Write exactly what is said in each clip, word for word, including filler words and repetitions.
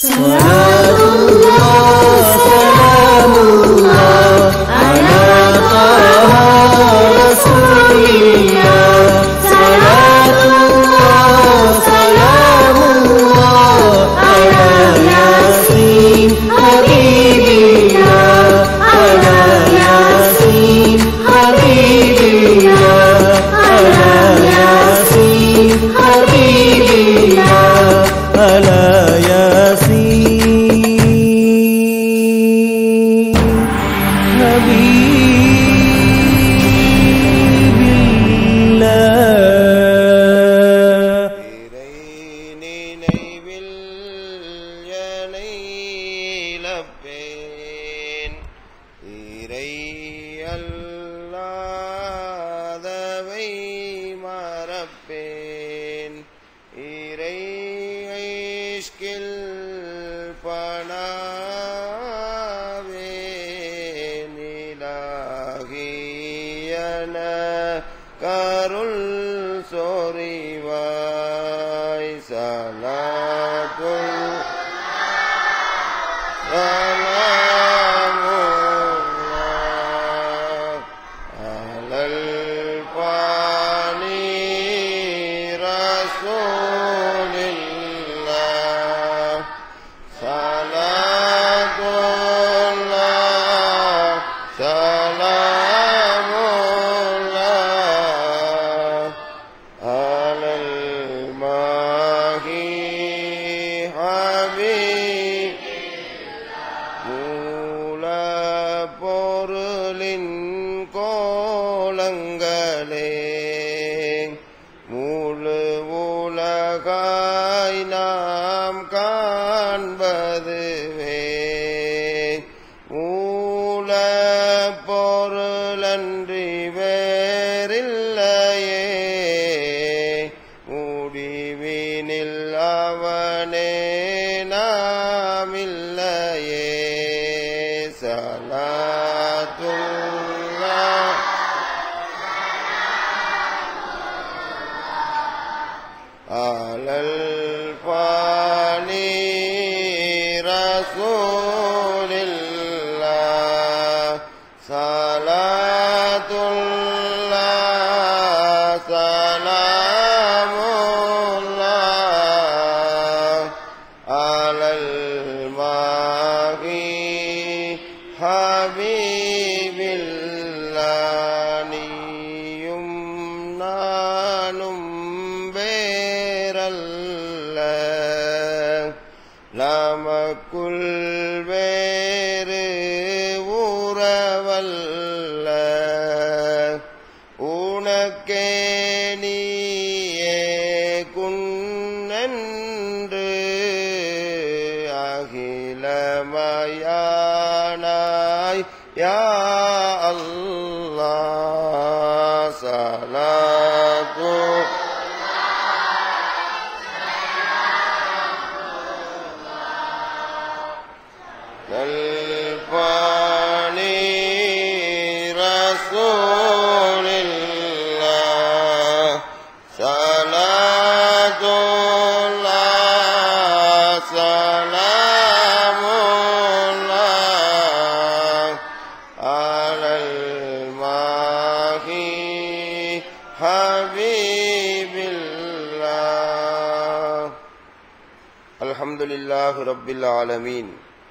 रब्बिल आलमीन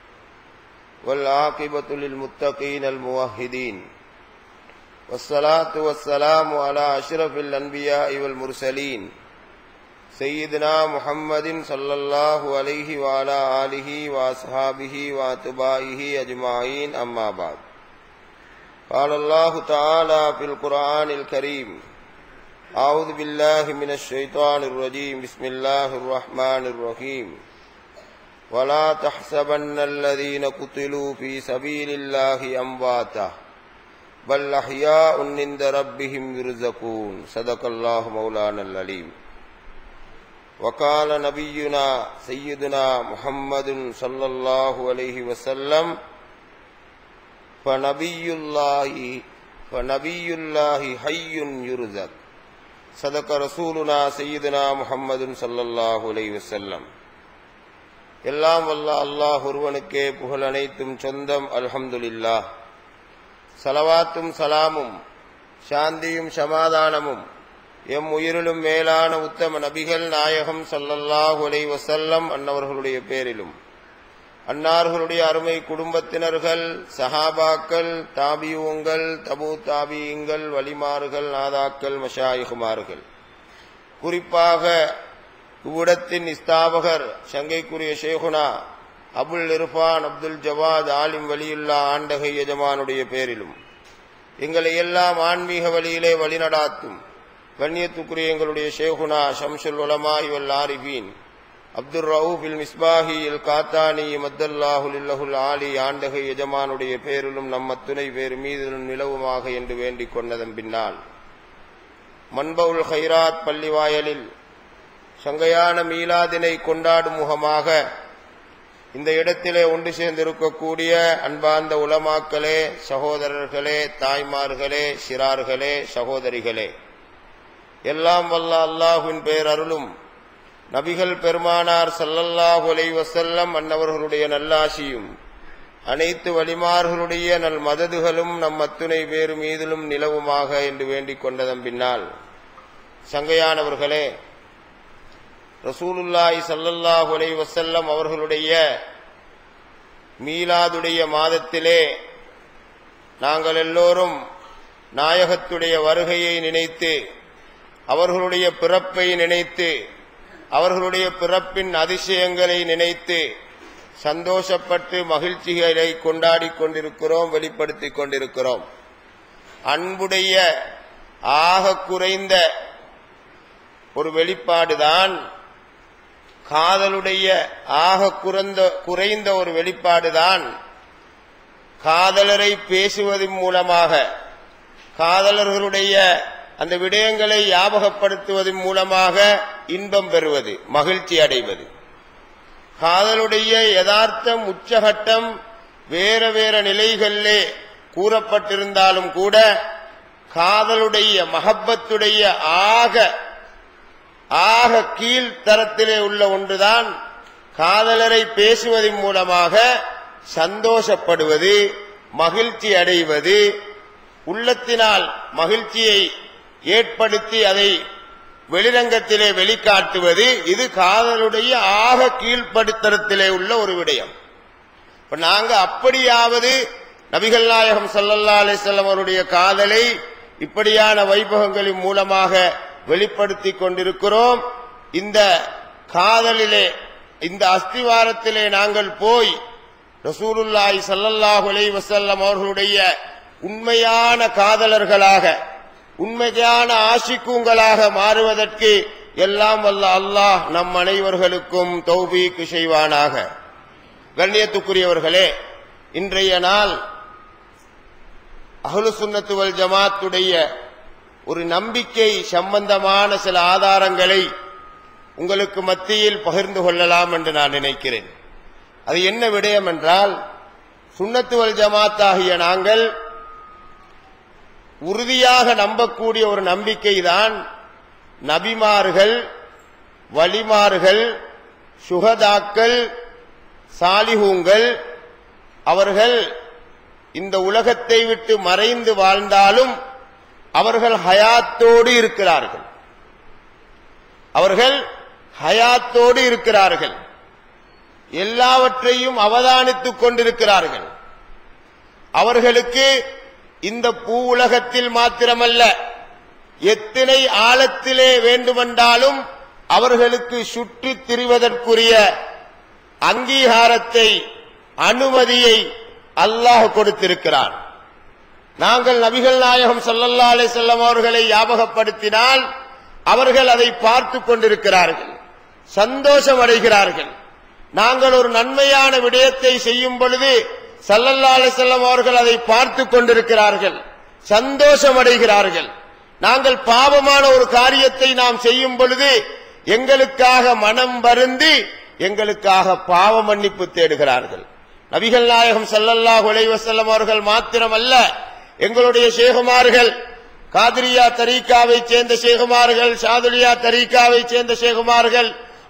वल आक़िबतु लिल मुत्तक़ीन अल मुवह्हिदीन वस्सलातु वस्सलामु अला अशरफिल अन्बियाइ वल मुरसलीन सय्यिदिना मुहम्मदिन सल्लल्लाहु अलैहि व अला आलिहि व अस्हाबिहि व अत्बाइहि अजमाइन अम्मा बाद। क़ाल अल्लाहु तआला फ़िल क़ुरआनिल करीम अऊज़ु बिल्लाहि मिनश शैतानिर रजीम बिस्मिल्लाहिर रहमानिर रहीम वला तहसबन्नल्लज़ीन क़ुतिलू फ़ी सबीलिल्लाहि अम्वाता बल अहयाउन इंद रब्बिहिम युरज़क़ून। सदक़ल्लाहु मौलानल अलीम। वक़ाल नबियुना सय्यिदुना मुहम्मदुन सल्लल्लाहु अलैहि वसल्लम फ़नबियुल्लाहि फ़नबियुल्लाहि हय्युन युरज़क़। सदक़ रसूलुना सय्यिदुना मुहम्मदुन सल्लल्लाहु अलैहि वसल्लम। எல்லாம் வல்ல அல்லாஹ் ஒருவனுக்கே புகழ் அனைத்தும் சொந்தம். அல்ஹம்துலில்லாஹ். ஸலவாத்தும் சலாமும் சாந்தியும் சமாதானமும் எம் உயிரிலும் மேலான உத்தம நபிகள் நாயகம் ஸல்லல்லாஹு அலைஹி வஸல்லம் அன்னவர்களுடைய பேரிலும், அன்னார்களுடைய அருமை குடும்பத்தினர்கள், சஹாபாக்கள், தாபியூங்கள், தபூ தாபியீங்கள், வலிமார்கள், நாதாக்கள், மஷாயிகுமார்கள், குறிப்பாக இவ்விடத்தின் இஸ்தாபகர் சங்கைக்குரிய ஷேகுனா அபுல் இர்ஃபான் அப்துல் ஜவாத் ஆலிம் வலியுல்லா ஆண்டகை எஜமானுடைய பேரிலும், எங்களை எல்லாம் ஆன்மீக வழியிலே வழிநடாத்தும் கண்ணியத்துக்குரிய எங்களுடைய ஷேகுனா ஷம்சுல் உலமாஇ வல் ஆரிஃபீன் அப்துர் ரவுஃப் இல் மிஸ்பாஹி இல் காத்தானி மத்தல்லாஹு லில்லஹுல் ஆலி ஆண்டகை எஜமானுடைய பேரிலும் நம்ம துணை பேர் மீதிலும் நிலவுமாக என்று வேண்டிக் கொண்டதன் பின்னால், மன்பவுல் ஹைராத் பள்ளிவாயலில் சங்கையான மீலாதினை கொண்டாடும் முகமாக இந்த இடத்திலே ஒன்று சேர்ந்திருக்கக்கூடிய அன்பார்ந்த உலமாக்களே, சகோதரர்களே, தாய்மார்களே, சிறார்களே, சகோதரிகளே, எல்லாம் வல்ல அல்லாஹ்வின் பேர் அருளும் நபிகள் பெருமானார் ஸல்லல்லாஹு அலைஹி வஸல்லம் அன்னவர்களுடைய நல்லாசியும் அனைத்து வலிமார்களுடைய நல் மததுகளும் நம் அத்துணை பேர் மீதிலும் நிலவுமாக என்று வேண்டிக் கொண்டதன் பின்னால், சங்கையானவர்களே, ரசூலுல்லாஹி ஸல்லல்லாஹு அலைஹி வஸல்லம் அவர்களுடைய மீலாதுடைய மாதத்திலே நாங்கள் எல்லோரும் நாயகத்துடைய வருகையை நினைத்து, அவர்களுடைய பிறப்பை நினைத்து, அவர்களுடைய பிறப்பின் அதிசயங்களை நினைத்து சந்தோஷப்பட்டு மகிழ்ச்சிகளை கொண்டாடி கொண்டிருக்கிறோம், வெளிப்படுத்திக் கொண்டிருக்கிறோம். அன்புடைய ஆக குறைந்த ஒரு வெளிப்பாடுதான், காதலுடைய ஆக குறைந்த குறைந்த ஒரு வெளிப்பாடுதான் காதலரை பேசுவதன் மூலமாக, காதலர்களுடைய அந்த விடயங்களை ஞாபகப்படுத்துவதன் மூலமாக இன்பம் பெறுவது, மகிழ்ச்சி அடைவது. காதலுடைய யதார்த்தம் உச்சகட்டம் வேற வேற நிலைகளிலே கூறப்பட்டிருந்தாலும் கூட, காதலுடைய மஹப்பத்துடைய ஆக ஆக கீழ் தரத்திலே உள்ள ஒன்றுதான் காதலரை பேசுவதன் மூலமாக சந்தோஷப்படுவது, மகிழ்ச்சி அடைவது, உள்ளத்தினால் மகிழ்ச்சியை ஏற்படுத்தி அதை வெளிரங்கத்திலே வெளிக்காட்டுவது. இது காதலுடைய ஆக கீழ்ப்படுத்தரத்திலே உள்ள ஒரு விடயம். இப்ப நாங்க அப்படியாவது நபிகள் நாயகம் ஸல்லல்லாஹு அலைஹி வஸல்லம் அவருடைய காதலை இப்படியான வைபவங்களின் மூலமாக வெளிப்படுத்திக் கொண்டிருக்கிறோம். இந்த காதலிலே, இந்த அஸ்திவாரத்திலே நாங்கள் போய் ரசூலுல்லாஹி ஸல்லல்லாஹு அலைஹி வஸல்லம் அவர்களுடைய உண்மையான காதலர்களாக, உண்மையான ஆஷிக்குங்களாக மாறுவதற்கு எல்லாம் வல்ல அல்லாஹ் நம் அனைவர்களுக்கும் தௌபீக் செய்வானாக. கண்ணியத்துக்குரியவர்களே, இன்றைய நாள் அஹ்லு சுன்னத்து வல் ஜமாத்துடைய ஒரு நம்பிக்கை சம்பந்தமான சில ஆதாரங்களை உங்களுக்கு மத்தியில் பகிர்ந்து கொள்ளலாம் என்று நான் நினைக்கிறேன். அது என்ன விடயம் என்றால், சுன்னத்து வல் ஜமாத்தாகிய நாங்கள் உறுதியாக நம்பக்கூடிய ஒரு நம்பிக்கைதான், நபிமார்கள், வலிமார்கள், சுஹதாக்கள், சாலிஹூங்கள் அவர்கள் இந்த உலகத்தை விட்டு மறைந்து வாழ்ந்தாலும் அவர்கள் ஹயாத்தோடு இருக்கிறார்கள். அவர்கள் ஹயாத்தோடு இருக்கிறார்கள். எல்லாவற்றையும் அவதானித்துக் கொண்டிருக்கிறார்கள். அவர்களுக்கு இந்த பூ உலகத்தில் மாத்திரமல்ல, எத்தனை ஆழத்திலே வேண்டுமென்றாலும் அவர்களுக்கு சுற்றித் திரிவதற்குரிய அங்கீகாரத்தை, அனுமதியை அல்லாஹ் கொடுத்திருக்கிறார். நாங்கள் நபிகள் நாயகம் ஸல்லல்லாஹு அலைஹி வஸல்லம் அவர்களை ஞாபகப்படுத்தினால் அவர்கள் அதை பார்த்து கொண்டிருக்கிறார்கள், சந்தோஷம் அடைகிறார்கள். நாங்கள் ஒரு நன்மையான விடயத்தை செய்யும் பொழுது ஸல்லல்லாஹு அலைஹி வஸல்லம் அவர்கள் அதை பார்த்து கொண்டிருக்கிறார்கள், சந்தோஷம் அடைகிறார்கள். நாங்கள் பாவமான ஒரு காரியத்தை நாம் செய்யும் பொழுது எங்களுக்காக மனம் வருந்தி எங்களுக்காக பாவ மன்னிப்பு தேடுகிறார்கள். நபிகள் நாயகம் ஸல்லல்லாஹு அலைஹி வஸல்லம் அவர்கள் மாத்திரமல்ல, எங்களுடைய ஷேகுமார்கள், காதிரியா தரீகாவை சேர்ந்த ஷேகுமார்கள், ஷாதுலியா தரீகாவை சேர்ந்த ஷேகுமார்கள்,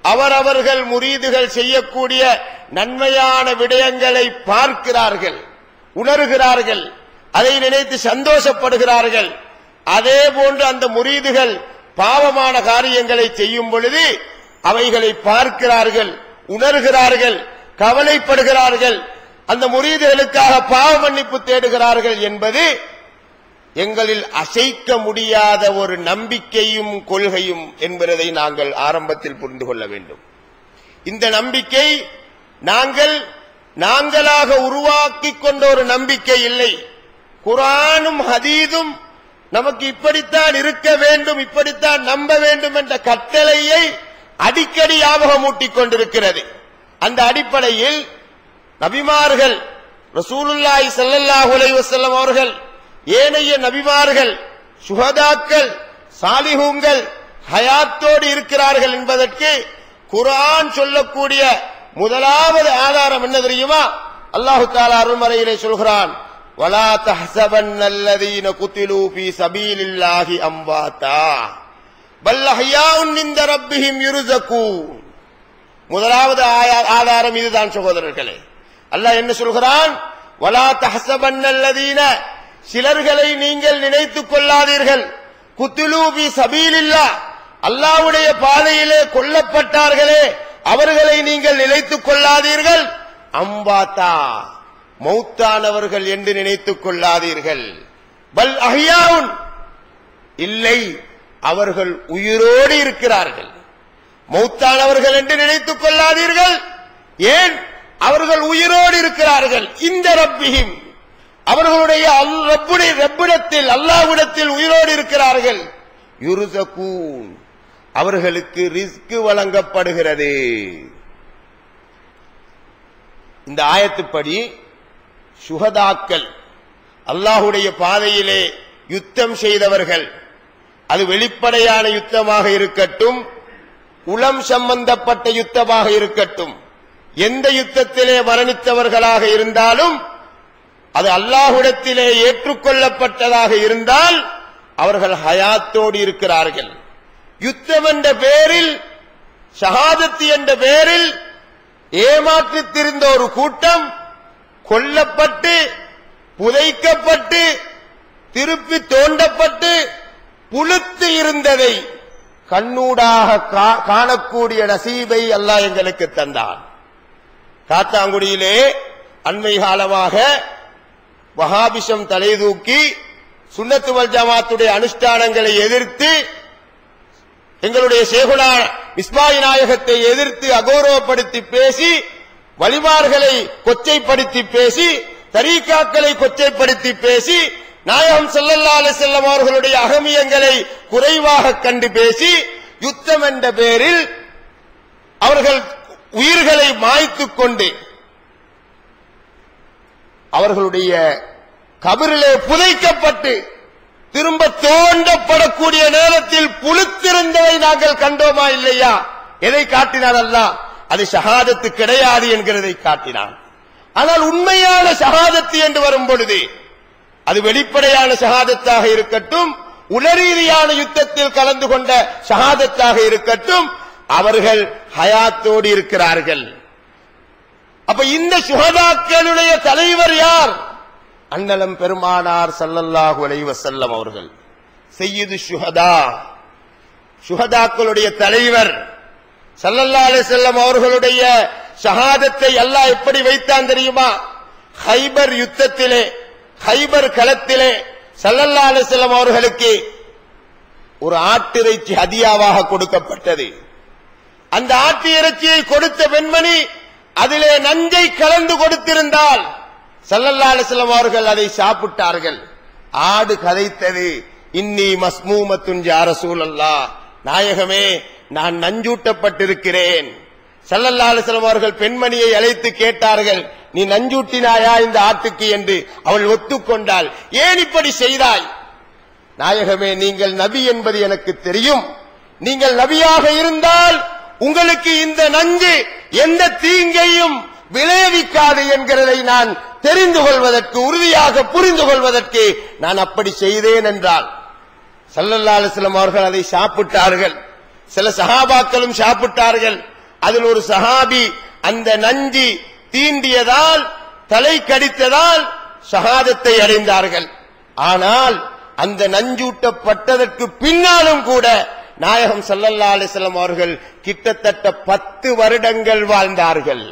அவரவர்கள் முரீதுகள் செய்யக்கூடிய நன்மையான விடயங்களை பார்க்கிறார்கள், உணர்கிறார்கள், அதை நினைத்து சந்தோஷப்படுகிறார்கள். அதே போன்று அந்த முரீதுகள் பாவமான காரியங்களை செய்யும் பொழுது அவைகளை பார்க்கிறார்கள், உணர்கிறார்கள், கவலைப்படுகிறார்கள், அந்த முரீதுகளுக்காக பாவ மன்னிப்பு தேடுகிறார்கள் என்பது எங்களில் அசைக்க முடியாத ஒரு நம்பிக்கையும் கொள்கையும் என்பதை நாங்கள் ஆரம்பத்தில் புரிந்து கொள்ள வேண்டும். இந்த நம்பிக்கை நாங்கள் நாங்களாக உருவாக்கி கொண்ட ஒரு நம்பிக்கை இல்லை. குர்ஆனும் ஹதீஸும் நமக்கு இப்படித்தான் இருக்க வேண்டும், இப்படித்தான் நம்ப வேண்டும் என்ற கட்டளையை அடிக்கடி ஞாபகமூட்டிக் கொண்டிருக்கிறது. அந்த அடிப்படையில் நபிமார்கள், ரசூலுல்லாஹி ஸல்லல்லாஹு அலைஹி வஸல்லம் அவர்கள், ஏனைய நபிமார்கள், சுஹதாக்கள், சாலிஹூன்கள் ஹயாத்தோடு இருக்கிறார்கள் என்பதற்கு குர்ஆன் சொல்லக்கூடிய முதலாவது ஆதாரம் என்ன தெரியுமா? அல்லாஹ் தஆலா அருள்மறையிலே சொல்கிறான், வலா தஹ்ஸபன்னல்லதீன குதிலூ ஃபீ ஸபீலில்லாஹி அம்வாதா பல் அஹ்யாஉன் இன்த ரப்பிஹிம் யுர்ஸகூன். முதலாவது ஆதாரம் இதுதான் சகோதரர்களே. அல்லாஹ் என்ன சொல்கிறான்? வலா தஹ்ஸபன்னல்லதீன, சிலர்களை நீங்கள் நினைத்துக் கொள்ளாதீர்கள், குதிலூ ஃபீ ஸபீலில்லாஹ், அல்லாஹ்வுடைய பாதையிலே கொல்லப்பட்டார்களே அவர்களை நீங்கள் நினைத்துக் கொள்ளாதீர்கள், அம்வாதா, மௌத்தானவர்கள் என்று நினைத்துக் கொள்ளாதீர்கள், பல் அஹ்யாஉன், இல்லை அவர்கள் உயிரோடு இருக்கிறார்கள். மௌத்தானவர்கள் என்று நினைத்துக் கொள்ளாதீர்கள், ஏன்? அவர்கள் உயிரோடு இருக்கிறார்கள். இந்த ரப்பிஹிம், அவர்களுடைய ரப்புடைய ரப்பிடத்தில், அல்லாஹ்விடத்தில் உயிரோடு இருக்கிறார்கள். யுர்ஸகூன், அவர்களுக்கு ரிஸ்க் வழங்கப்படுகிறது. இந்த ஆயத்துப்படி சுஹதாக்கள், அல்லாஹ்வுடைய பாதையிலே யுத்தம் செய்தவர்கள், அது வெளிப்படையான யுத்தமாக இருக்கட்டும், உளம் சம்பந்தப்பட்ட யுத்தமாக இருக்கட்டும், எந்த யுத்தத்திலே மரணித்தவர்களாக இருந்தாலும் அது அல்லாஹ்விடத்திலே ஏற்றுக்கொள்ளப்பட்டதாக இருந்தால் அவர்கள் ஹயாத்தோடு இருக்கிறார்கள். யுத்தம் என்ற பெயரில், ஷஹாதத் என்ற பெயரில் ஏமாற்றித் திரிந்த ஒரு கூட்டம் கொல்லப்பட்டு, புதைக்கப்பட்டு, திருப்பி தோண்டப்பட்டு, புழுத்து இருந்ததை கண்ணூடாக காணக்கூடிய நசீபை அல்லாஹ் எங்களுக்கு தந்தான். காத்தாங்குடியிலே அண்மை காலமாக வஹாபிசம் தலை தூக்கி சுன்னத்து வல் ஜமாத்துடைய அனுஷ்டானங்களை எதிர்த்து, எங்களுடைய ஷேகுனா மிஸ்பாஹி நாயகத்தை எதிர்த்து அகௌரவப்படுத்தி பேசி, வலிமார்களை கொச்சைப்படுத்தி பேசி, தரீகாக்களை கொச்சைப்படுத்தி பேசி, நாயகம் ஸல்லல்லாஹு அலைஹி வஸல்லம் அவர்களுடைய அகமியங்களை குறைவாக கண்டு பேசி, யுத்தம் என்ற பெயரில் அவர்கள் உயிர்களை மாய்த்துக் கொண்டு அவர்களுடைய கபரிலே புதைக்கப்பட்டு திரும்ப தோண்டப்படக்கூடிய நேரத்தில் புழுத்திருந்ததை நாங்கள் கண்டோமா இல்லையா? எதை காட்டினான் அல்லாஹ்? அது ஷஹாதத்து கிடையாது என்கிறதை காட்டினான். ஆனால் உண்மையான ஷஹாதத்து என்று வரும் பொழுது, அது வெளிப்படையான ஷஹாதத்தாக இருக்கட்டும், உளரீதியான யுத்தத்தில் கலந்து கொண்ட ஷஹாதத்தாக இருக்கட்டும், அவர்கள் ஹயாத்தோடு இருக்கிறார்கள். அப்ப இந்த சுஹதாக்களுடைய தலைவர் யார்? அன்னலம் பெருமானார் ஸல்லல்லாஹு அலைஹி வஸல்லம் அவர்கள், சய்யிது ஷுஹதா, ஷுஹதாக்களுடைய தலைவர். ஸல்லல்லாஹு அலைஹி வஸல்லம் அவர்களுடைய ஷஹாதத்தை அல்லாஹ் எப்படி வைத்தான் தெரியுமா? ஹைபர் யுத்தத்திலே, ஹைபர் களத்திலே ஸல்லல்லாஹு அலைஹி வஸல்லம் அவர்களுக்கு ஒரு ஆட்டிறைச்சி ஹதியாவாக கொடுக்கப்பட்டது. அந்த ஆட்டு இறைச்சியை கொடுத்த பெண்மணி அதிலே நஞ்சை கலந்து கொடுத்திருந்தால் ஸல்லல்லாஹு அலைஹி வஸல்லம் அவர்கள் அதை சாப்பிட்டார்கள். ஆடு கதைத்தது, இன்னி மஸ்மூமத்துன் யா ரசூலல்லாஹ், நாயகமே நான் நஞ்சூட்டப்பட்டிருக்கிறேன். ஸல்லல்லாஹு அலைஹி வஸல்லம் அவர்கள் பெண்மணியை அழைத்து கேட்டார்கள், நீ நஞ்சூட்டினாயா இந்த ஆட்டுக்கு என்று. அவள் ஒத்துக்கொண்டாள். ஏன் இப்படி செய்தாய்? நாயகமே, நீங்கள் நபி என்பது எனக்கு தெரியும். நீங்கள் நபியாக இருந்தால் உங்களுக்கு இந்த நஞ்சு எந்த தீங்கையும் விளைவிக்காது என்கிறதை நான் தெரிந்து கொள்வதற்கு, உறுதியாக புரிந்து கொள்வதற்கு நான் அப்படி செய்தேன் என்றால், ஸல்லல்லாஹு அலைஹி வஸல்லம் அவர்கள் அதை சாப்பிட்டார்கள். சில சஹாபாக்களும் சாப்பிட்டார்கள். அதில் ஒரு சஹாபி அந்த நஞ்சி தீண்டியதால் தலை கடித்ததால் ஷஹாதத்தை அடைந்தார்கள். ஆனால் அந்த நஞ்சூட்டப்பட்டதற்கு பின்னாலும் கூட நாயகம் ஸல்லல்லாஹு அலைஹி வஸல்லம் அவர்கள் கிட்டத்தட்ட பத்து வருடங்கள் வாழ்ந்தார்கள்.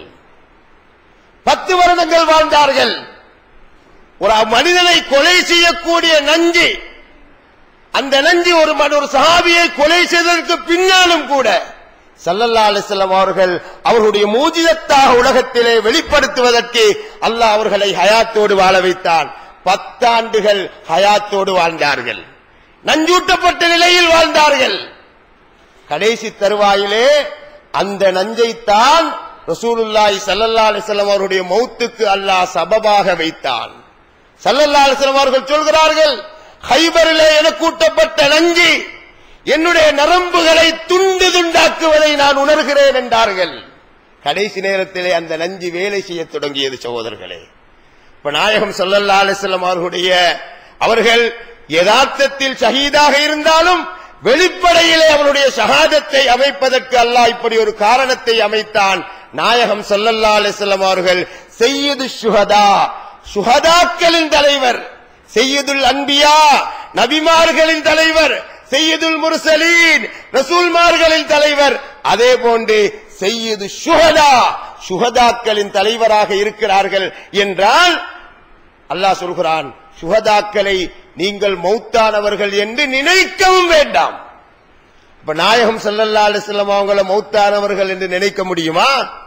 பத்து வருடங்கள் வாழ்ந்தார்கள். ஒரு மனிதனை கொலை செய்யக்கூடிய நஞ்சு, அந்த நஞ்சு ஒரு ஒரு சஹாபியை கொலை செய்ததற்கு பின்னாலும் கூட ஸல்லல்லாஹு அலைஹி வஸல்லம் அவர்கள் அவர்களுடைய மூஜிதத்தாக உலகத்திலே வெளிப்படுத்துவதற்கு அல்லாஹ் அவர்களை ஹயாத்தோடு வாழ வைத்தான். பத்தாண்டுகள் ஹயாத்தோடு வாழ்ந்தார்கள், நஞ்சூட்டப்பட்ட நிலையில் வாழ்ந்தார்கள். கடைசி தருவாயிலே அந்த நஞ்சைத்தான் ரசூலுல்லாஹி ஸல்லல்லாஹு அலைஹி வஸல்லம் அவருடைய மௌத்துக்கு அல்லாஹ் சபபாக வைத்தான். ஸல்லல்லாஹு அலைஹி வஸல்லம் அவர்கள் சொல்கிறார்கள், கைபரிலே எனக்கு ஊட்டப்பட்ட நஞ்சு என்னுடைய நரம்புகளை துண்டு துண்டாக்குவதை நான் உணர்கிறேன் என்றார்கள். கடைசி நேரத்திலே அந்த நஞ்சு வேலை செய்ய தொடங்கியது. சகோதரர்களே, இப்ப நாயகம் ஸல்லல்லாஹு அலைஹி வஸல்லம் அவர்களுடைய அவர்கள் யதார்த்தத்தில் ஷஹீதாக இருந்தாலும் வெளிப்படையிலே அவருடைய ஷஹாதத்தை அமைப்பதற்கு அல்லாஹ் இப்படி ஒரு காரணத்தை அமைத்தான். நாயகம் ஸல்லல்லாஹு அலைஹி வஸல்லம் அவர்கள் சய்யிது ஷுஹதா, ஷுஹதாக்களின் தலைவர், சய்யிதுல் அன்பியா நபிமார்களின் தலைவர், சய்யிதுல் முர்சலீன் ரசூல்மார்களின் தலைவர், அதே போன்று சய்யிது ஷுஹதா ஷுஹதாக்களின் தலைவராக இருக்கிறார்கள் என்றால் அல்லாஹ் சொல்கிறான், ஷுஹதாக்களை நீங்கள் மௌத்தானவர்கள் என்று நினைக்கவும் வேண்டாம். இப்ப நாயகம் ஸல்லல்லாஹு அலைஹி வஸல்லம் அவங்கள மௌத்தானவர்கள் என்று நினைக்க முடியுமா?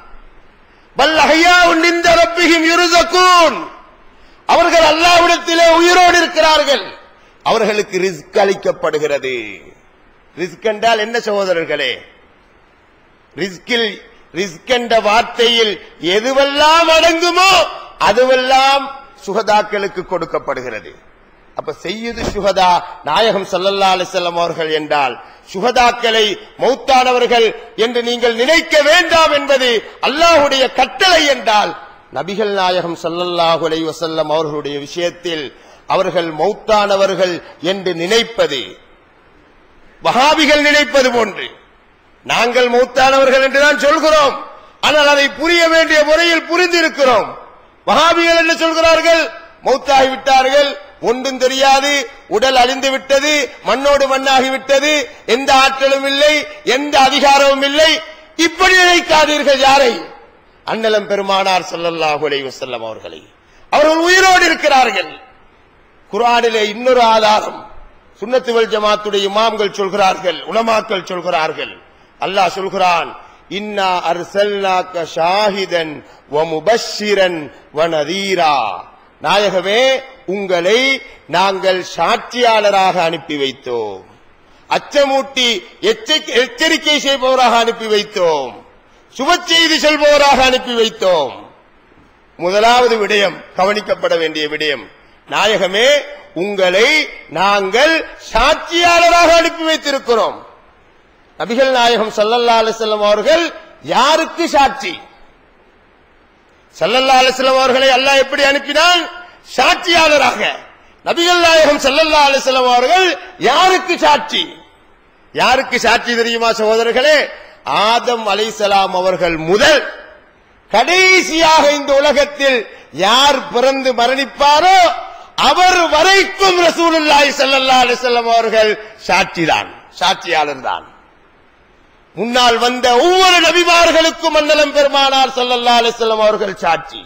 பல் அஹ்யாஉன் இன்த ரப்பிஹிம் யுர்ஸகூன், அவர்கள் அல்லாஹ்விடத்திலே உயிரோடு இருக்கிறார்கள், அவர்களுக்கு ரிஸ்க் அளிக்கப்படுகிறது. ரிஸ்க் என்றால் என்ன சகோதரர்களே? ரிஸ்கில் ரிஸ்க் என்ற வார்த்தையில் எதுவெல்லாம் அடங்குமோ அதுவெல்லாம் சுஹதாக்களுக்கு கொடுக்கப்படுகிறது. அப்ப சய்யிது ஷுஹதா நாயகம் ஸல்லல்லாஹு அலைஹி வஸல்லம் அவர்கள் என்றால் சுஹதாக்களை மௌத்தானவர்கள் என்று நீங்கள் நினைக்க வேண்டாம் என்பது அல்லாஹ்வுடைய கட்டளை என்றால், நபிகள் நாயகம் ஸல்லல்லாஹு அலைஹி வஸல்லம் அவர்களுடைய விஷயத்தில் அவர்கள் மௌத்தானவர்கள் என்று நினைப்பது வஹாபிகள் நினைப்பது போன்று நாங்கள் மௌத்தானவர்கள் என்றுதான் சொல்கிறோம். ஆனால் அதை புரிய வேண்டிய முறையில் புரிந்திருக்கிறோம். வஹாபிகள் என்ன சொல்கிறார்கள்? மௌத்தாகி விட்டார்கள், ஒன்றும் தெரியாது, உடல் அழிந்து விட்டது, மண்ணோடு மண்ணாகிவிட்டது, எந்த ஆற்றலும் இல்லை, எந்த அதிகாரமும் இல்லை. இப்படி நினைக்காதீர்கள். யாரை? அண்ணலம் பெருமானார் ஸல்லல்லாஹு அலைஹி வஸல்லம் அவர்களை. அவர்கள் உயிரோடு இருக்கிறார்கள். குர்ஆனிலே இன்னொரு ஆதாரம் சுன்னத்து வல் ஜமாத்துடைய இமாம்கள் சொல்கிறார்கள், உலமாக்கள் சொல்கிறார்கள். அல்லாஹ் சொல்கிறான், இன்னா அர்சல்னாக ஷாஹிதன் வ முபஷ்ஷிரன் வ நதீரா, நாயகமே உங்களை நாங்கள் சாட்சியாளராக அனுப்பி வைத்தோம், அச்சமூட்டி எச்சரிக்கை செய்பவராக அனுப்பி வைத்தோம், சுப செய்தி சொல்பவராக அனுப்பி வைத்தோம். முதலாவது விடயம், கவனிக்கப்பட வேண்டிய விடயம், நாயகமே உங்களை நாங்கள் சாட்சியாளராக அனுப்பி வைத்திருக்கிறோம். நபிகள் நாயகம் ஸல்லல்லாஹு அலைஹி வஸல்லம் அவர்கள் யாருக்கு சாட்சி? ஸல்லல்லாஹு அலைஹி வஸல்லம் அவர்களை அல்லாஹ் எப்படி அனுப்பினான்? சாட்சியாளராக. நபிகள் நாயகம் ஸல்லல்லாஹு அலைஹி வஸல்லம் அவர்கள் யாருக்கு சாட்சி? யாருக்கு சாட்சி தெரியுமா சகோதரர்களே? ஆதம் அலைஹிஸ்ஸலாம் அவர்கள் முதல் கடைசியாக இந்த உலகத்தில் யார் பிறந்து மரணிப்பாரோ அவர் வரைக்கும் ரசூலுல்லாஹி ஸல்லல்லாஹு அலைஹி வஸல்லம் அவர்கள் சாட்சிதான், சாட்சியாளர் தான். முன்னால் வந்த ஒவ்வொரு நபிமார்களுக்கும் அண்ணலம் பெருமானார் ஸல்லல்லாஹு அலைஹி வஸல்லம் அவர்கள் சாட்சி.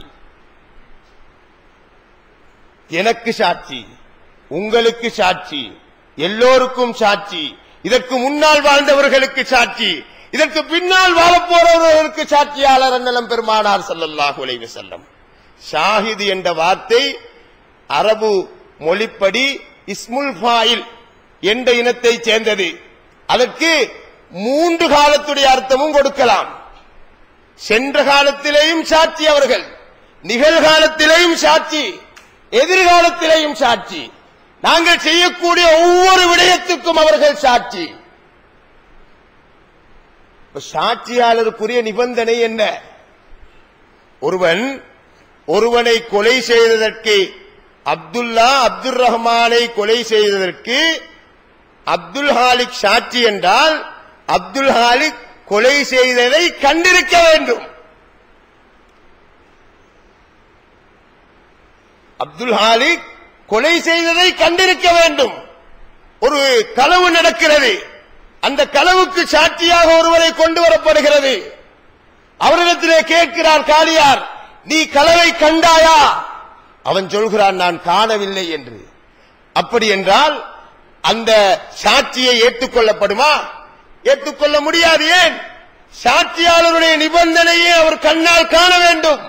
எனக்கு சாட்சி, உங்களுக்கு சாட்சி, எல்லோருக்கும் சாட்சி, இதற்கு முன்னால் வாழ்ந்தவர்களுக்கு சாட்சி, இதற்கு பின்னால் வாழப்போறவர்களுக்கு சாட்சியாளர் அண்ணலம் பெருமானார் ஸல்லல்லாஹு அலைஹி வஸல்லம். ஷாஹிது என்ற வார்த்தை அரபு மொழிப்படி இஸ்முல் ஃபாயில் என்ற இனத்தை சேர்ந்தது. அதற்கு மூன்று காலத்துடைய அர்த்தமும் கொடுக்கலாம். சென்ற காலத்திலேயும் சாட்சி அவர்கள், நிகழ்காலத்திலேயும் சாட்சி, எதிர்காலத்திலேயும் சாட்சி. நாங்கள் செய்யக்கூடிய ஒவ்வொரு விடயத்துக்கும் அவர்கள் சாட்சி. சாட்சியாளருக்குரிய நிபந்தனை என்ன? ஒருவன் ஒருவனை கொலை செய்ததற்கு, அப்துல்லா அப்துல் ரஹ்மானை கொலை செய்ததற்கு அப்துல் ஹாலிக் சாட்சி என்றால் அப்துல் ஹாலிக் கொலை செய்ததை கண்டிருக்க வேண்டும். அப்துல் ஹாலிக் கொலை செய்ததை கண்டிருக்க வேண்டும். ஒரு களவு நடக்கிறது, அந்த களவுக்கு சாட்சியாக ஒருவரை கொண்டு வரப்படுகிறது. அவரிடத்திலே கேட்கிறார் காளியார், நீ களவை கண்டாயா? அவன் சொல்கிறான், நான் காணவில்லை என்று. அப்படி என்றால் அந்த சாட்சியை ஏற்றுக்கொள்ளப்படுமா? ஏற்றுக்கொள்ள முடியாது. ஏன்? சாட்சியாளருடைய நிபந்தனையே அவர் கண்ணால் காண வேண்டும்.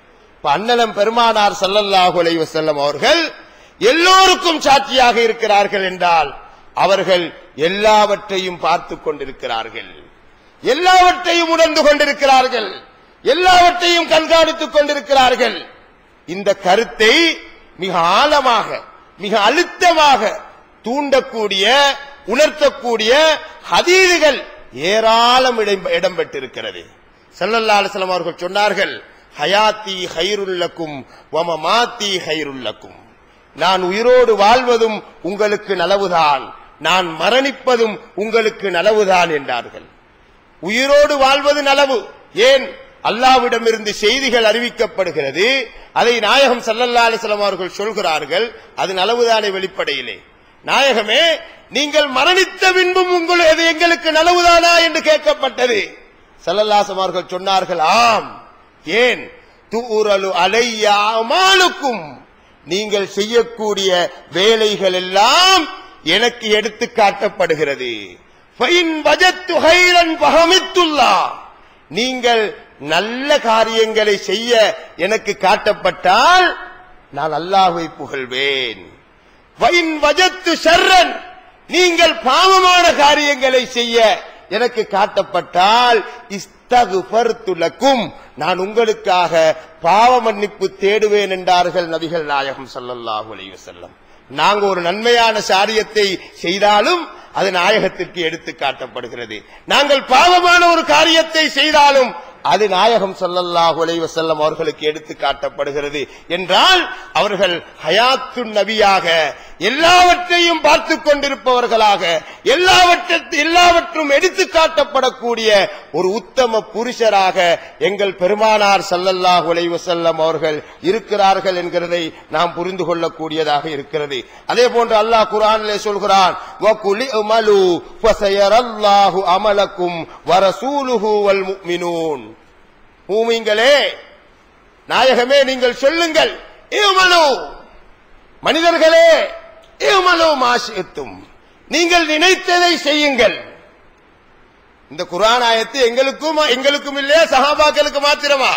அண்ணலம் பெருமானார் ஸல்லல்லாஹு அலைஹி வஸல்லம் அவர்கள் எல்லோருக்கும் சாட்சியாக இருக்கிறார்கள் என்றால் அவர்கள் எல்லாவற்றையும் பார்த்துக் கொண்டிருக்கிறார்கள், எல்லாவற்றையும் உணர்ந்து கொண்டிருக்கிறார்கள், எல்லாவற்றையும் கண்காணித்துக் கொண்டிருக்கிறார்கள். இந்த கருத்தை மிக ஆழமாக மிக அழுத்தமாக தூண்டக்கூடிய உணர்த்தக்கூடிய ஹதீதுகள் ஏராளம் இடம்பெற்றிருக்கிறது. ஸல்லல்லாஹு அலைஹி வஸல்லம் அவர்கள் சொன்னார்கள், ஹயாத்தி ஹைருல் லக்கும் வ மமாத்தி ஹைருல் லக்கும். நான் உயிரோடு வாழ்வதும் உங்களுக்கு நலவுதான், நான் மரணிப்பதும் உங்களுக்கு நலவுதான் என்றார்கள். உயிரோடு வாழ்வது நலவு. ஏன்? அல்லாஹ்விடமிருந்து செய்திகள் அறிவிக்கப்படுகிறது, அதை நாயகம் ஸல்லல்லாஹு அலைஹி வஸல்லம் அவர்கள் சொல்கிறார்கள், அது நலவுதானே வெளிப்படையிலே. நாயகமே, நீங்கள் மரணித்த பின்பும் உங்களுக்கு எங்களுக்கு நலவுதானா என்று கேட்கப்பட்டது. ஸல்லல்லாஹு அலைஹி அவர்கள் சொன்னார்கள், ஆம். ஏன்? துஉரலு அலைய அமாலுக்கும், நீங்கள் செய்யக்கூடிய வேலைகள் எல்லாம் எனக்கு எடுத்து காட்டப்படுகிறது. ஃபைன் வஜத்து ஹைரன் ஃபஹமித்துல்லாஹ், நீங்கள் நல்ல காரியங்களை செய்ய எனக்கு காட்டப்பட்டால் நான் அல்லாஹ்வை புகழ்வேன். ஃபைன் வஜத்து ஷர்ரன், நீங்கள் பாவமான காரியங்களை செய்ய எனக்கு காட்டப்பட்டால் இஸ்தக்ஃபர்து லக்கும், நான் உங்களுக்காக பாவ மன்னிப்பு தேடுவேன் என்றார்கள் நபிகள் நாயகம் ஸல்லல்லாஹு அலைஹி வஸல்லம். நாங்க ஒரு நன்மையான காரியத்தை செய்தாலும் அது நாயகத்திற்கு எடுத்து காட்டப்படுகிறது. நாங்கள் பாவமான ஒரு காரியத்தை செய்தாலும் அது நாயகம் ஸல்லல்லாஹு அலைஹி வஸல்லம் அவர்களுக்கு எடுத்து காட்டப்படுகிறது என்றால் அவர்கள் ஹயாத்துன் நபியாக எல்லாவற்றையும் பார்த்துக் கொண்டிருப்பவர்களாக எல்லாவற்றையும் எல்லாவற்றும் எடுத்து காட்டப்படக்கூடிய ஒரு உத்தம புருஷராக எங்கள் பெருமானார் ஸல்லல்லாஹு அலைஹி வஸல்லம் அவர்கள் இருக்கிறார்கள் என்கிறதை நாம் புரிந்து கொள்ளக்கூடியதாக இருக்கிறது. அதே போன்று அல்லாஹ் குர்ஆனிலே சொல்கிறான், வகுலி அமலு ஃபஸயரல்லாஹு அமலக்கும் வரசூலுஹு வல் முஃமினூன். மூமின்களே, நாயகமே நீங்கள் சொல்லுங்கள், இஅமலு, மனிதர்களே, இஅமலு மாஷிஅத்தும், நீங்கள் நினைத்ததை செய்யுங்கள். இந்த குர்ஆன் ஆயத்து எங்களுக்கும் எங்களுக்கும் இல்லையா, சஹாபாக்களுக்கு மாத்திரமா?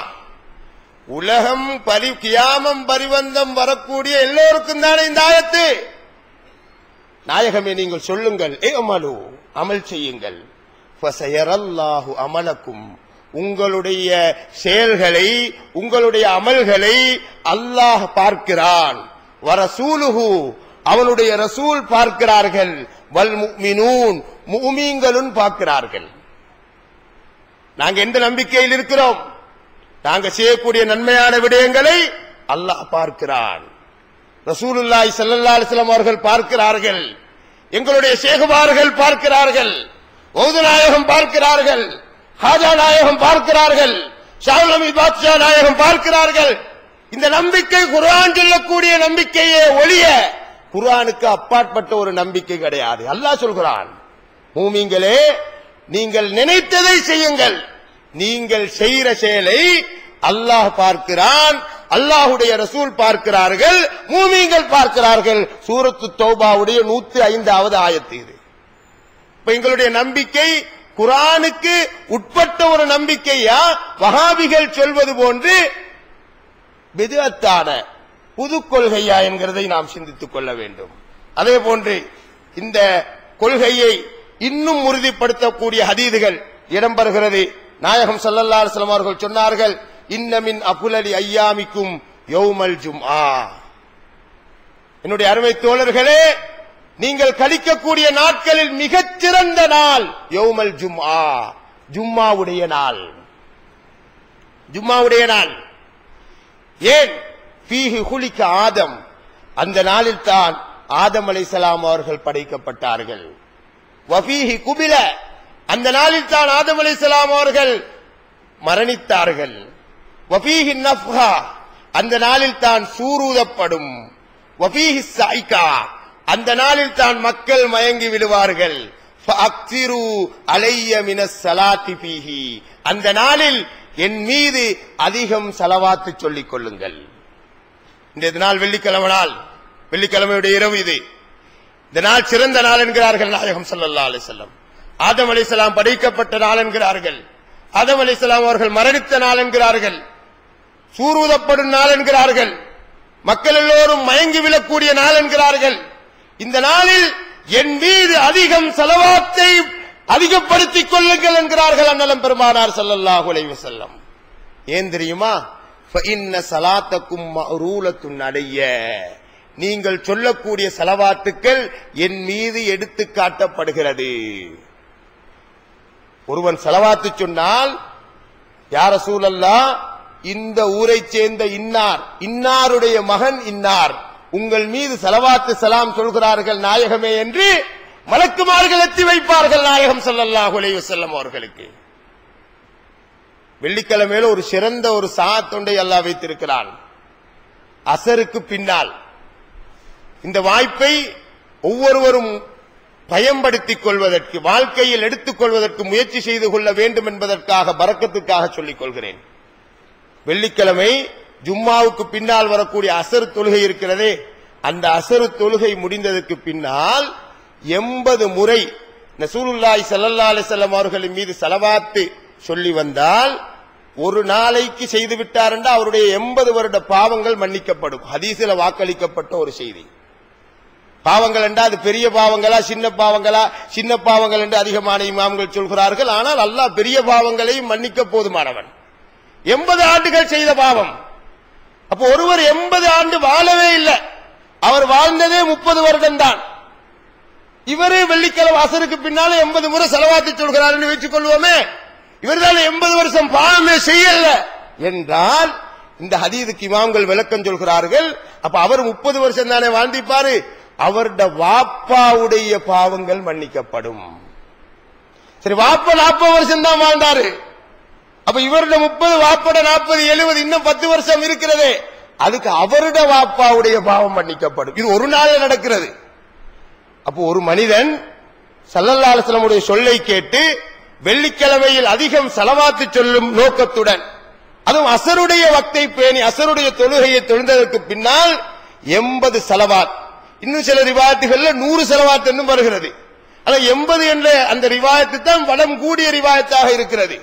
உலகம் பரி கியாமம் பரிவந்தம் வரக்கூடிய எல்லோருக்கும் தானே இந்த ஆயத்து. நாயகமே நீங்கள் சொல்லுங்கள், இஅமலு, அமல் செய்யுங்கள். ஃபஸயரல்லாஹு அமலக்கும், உங்களுடைய செயல்களை உங்களுடைய அமல்களை அல்லாஹ் பார்க்கிறான். வரசூலுஹு, அவனுடைய ரசூல் பார்க்கிறார்கள். வல் முஃமினூன், முஃமின்களும் பார்க்கிறார்கள். நாங்க எந்த நம்பிக்கையில் இருக்கிறோம்? நாங்க செய்யக்கூடிய நன்மையான விடயங்களை அல்லாஹ் பார்க்கிறான், ரசூலுல்லாஹி ஸல்லல்லாஹு அலைஹி வஸல்லம் அவர்கள் பார்க்கிறார்கள், எங்களுடைய ஷேகுமார்கள் பார்க்கிறார்கள், ஓது நாயகம் பார்க்கிறார்கள், ஹாஜா நாயகம் பார்க்கிறார்கள், ஷாவுல் அமீத் பாத்ஷா நாயகம் பார்க்கிறார்கள். இந்த நம்பிக்கை குர்ஆன் சொல்லக்கூடிய நம்பிக்கையே ஒழிய குர்ஆனுக்கு அப்பாற்பட்ட ஒரு நம்பிக்கை கிடையாது. அல்லாஹ் சொல்கிறான், மூமின்களே, நீங்கள் நினைத்ததை செய்யுங்கள். நீங்கள் செய்கிற செயலை அல்லாஹ் பார்க்கிறான், அல்லாஹுடைய ரசூல் பார்க்கிறார்கள், மூமின்கள் பார்க்கிறார்கள். சூரத்து தௌபாவுடைய நூத்தி ஐந்தாவது ஆயத்து இது. இப்ப எங்களுடைய நம்பிக்கை குர்ஆனுக்கு உட்பட்ட ஒரு நம்பிக்கையா, வஹாபிகள் சொல்வது போன்று பித்அத்தான புது கொள்கையா என்கிறதை நாம் சிந்தித்துக் கொள்ள வேண்டும். அதே போன்று இந்த கொள்கையை இன்னும் உறுதிப்படுத்தக்கூடிய ஹதீதுகள் இடம்பெறுகிறது. நாயகம் ஸல்லல்லாஹு அலைஹி வஸல்லம் அவர்கள் சொன்னார்கள், இன்ன மின் அஃலலி ஐயாமிக்கும் யௌமல் ஜும்ஆ. என்னுடைய அருமை தோழர்களே, நீங்கள் கழிக்கக்கூடிய நாட்களில் மிகச் சிறந்த நாள் யௌமல் ஜும்ஆ, ஜும்மாவுடைய நாள். ஜும்மாவுடைய நாள். ஏன்? ஃபீஹி குலிக ஆதம், அந்த நாளில் தான் ஆதம் அலைஹிஸ்ஸலாம் அவர்கள் படைக்கப்பட்டார்கள். வஃபீஹி குபில, அந்த நாளில் தான் ஆதம் அலைஹிஸ்ஸலாம் அவர்கள் மரணித்தார்கள். வஃபீஹி நஃப்ஹா, அந்த நாளில் தான் சூரூதப்படும். வஃபீஹி ஸைகா, அந்த நாளில் தான் மக்கள் மயங்கி விடுவார்கள். ஃபஅக்திரு அலைய மினஸ் ஸலாத்தி ஃபீஹி, அந்த நாளில் என் மீது அதிகம் ஸலவாத்து சொல்லிக் கொள்ளுங்கள். இந்த நாள் வெள்ளிக்கிழமை நாள், வெள்ளிக்கிழமையுடைய இரவு இது. இந்த நாள் சிறந்த நாள் என்கிறார்கள் நாயகம் ஸல்லல்லாஹு அலைஹி வஸல்லம். ஆதம் அலைஹிஸ்ஸலாம் படைக்கப்பட்ட நாள் என்கிறார்கள். ஆதம் அலைஹிஸ்ஸலாம் அவர்கள் மரணித்த நாள் என்கிறார்கள். சூரூதப்படும் நாள் என்கிறார்கள். மக்கள் எல்லோரும் மயங்கி விழக்கூடிய நாள் என்கிறார்கள். இந்த நாளில் என் மீது அதிகம் ஸலவாத்தை அதிகப்படுத்திக் கொள்ளுங்கள் என்கிறார்கள் அண்ணலம் பெருமானார் ஸல்லல்லாஹு அலைஹி வஸல்லம். ஏன் தெரியுமா? ஃபஇன்ன ஸலாத்தக்கும் மஅரூலத்துன் அலைய, நீங்கள் சொல்லக்கூடிய ஸலவாத்துக்கள் என் மீது எடுத்து காட்டப்படுகிறது. ஒருவன் ஸலவாத்து சொன்னால், யா ரசூலல்லாஹ், இந்த ஊரை சேர்ந்த இன்னார், இன்னாருடைய மகன் இன்னார் உங்கள் மீது ஸலவாத்து ஸலாம் சொல்கிறார்கள் நாயகமே என்று மலக்குமார்கள் எத்தி வைப்பார்கள் நாயகம் ஸல்லல்லாஹு அலைஹி வஸல்லம் அவர்களுக்கு. வெள்ளிக்கிழமையில ஒரு சிறந்த ஒரு சாஅத்தொண்டை அல்லாஹ் வைத்திருக்கிறான். அசருக்கு பின்னால் இந்த வாய்ப்பை ஒவ்வொருவரும் பயன்படுத்திக் கொள்வதற்கு, வாழ்க்கையில் எடுத்துக் கொள்வதற்கு முயற்சி செய்து கொள்ள வேண்டும் என்பதற்காக, பரக்கத்துக்காக சொல்லிக் கொள்கிறேன். வெள்ளிக்கிழமை ஜும்மாவுக்கு பின்னால் வரக்கூடிய அசர் தொழுகை இருக்கிறதே, அந்த அசரு தொழுகை முடிந்ததற்கு பின்னால் எண்பது முறை ரசூலுல்லாஹி ஸல்லல்லாஹு அலைஹி வஸல்லம் அவர்களின் மீது ஸலவாத்து சொல்லி வந்தால், ஒரு நாளைக்கு செய்து விட்டார் என்றால் அவருடைய எண்பது வருட பாவங்கள் மன்னிக்கப்படும். ஹதீஸில் வாக்களிக்கப்பட்ட ஒரு செய்தி. பாவங்கள் என்றால் அது பெரிய பாவங்களா சின்ன பாவங்களா? சின்ன பாவங்கள் என்று அதிகமான இமாம்கள் சொல்கிறார்கள். ஆனால் அல்லாஹ் பெரிய பாவங்களையும் மன்னிக்க போதுமானவன். எண்பது ஆண்டுகள் செய்த பாவம். அப்போ ஒருவர் எண்பது ஆண்டு வாழவே இல்லை, அவர் வாழ்ந்ததே முப்பது வருடம் தான். இவரே வெள்ளிக்கிழமை அசருக்கு பின்னால எண்பது முறை ஸலவாத்து சொல்கிறார் என்று வச்சுக் கொள்வோமே, இவர்தான் எண்பது வருஷம் பாவமே செய்யல என்றால் இந்த ஹதீஸுக்கு இமாம்கள் விளக்கம் சொல்கிறார்கள். அப்ப அவர் முப்பது வருஷம் தானே வாழ்ந்திப்பாரு, அவருடைய வாப்பாவுடைய பாவங்கள் மன்னிக்கப்படும். சரி, வாப்பா நாற்பது வருஷம் தான் வாழ்ந்தாரு, அப்ப இவருடைய முப்பது, வாப்பட நாற்பது, எழுபது, இன்னும் பத்து வருஷம் இருக்கிறது, அதுக்கு அவருடைய வாப்பாவுடைய பாவம் மன்னிக்கப்படும். இது ஒரு நாள் நடக்கிறது. அப்போ ஒரு மனிதன் ஸல்லல்லாஹு அலைஹி வஸல்லம் உடைய சொல்லை கேட்டு வெள்ளிக்கிழமையில் அதிகம் ஸலவாத்து சொல்லும் நோக்கத்துடன், அதுவும் அசருடைய வக்தை பேணி அசருடைய தொழுகையை தொழுந்ததற்கு பின்னால் எண்பது ஸலவாத், இன்னும் சில ரிவாயத்துகள்ல நூறு ஸலவாத் என்னும் வருகிறது. ஆனா எண்பது என்ற அந்த ரிவாயத்து தான் வடம் கூடிய ரிவாயத்தாக இருக்கிறது.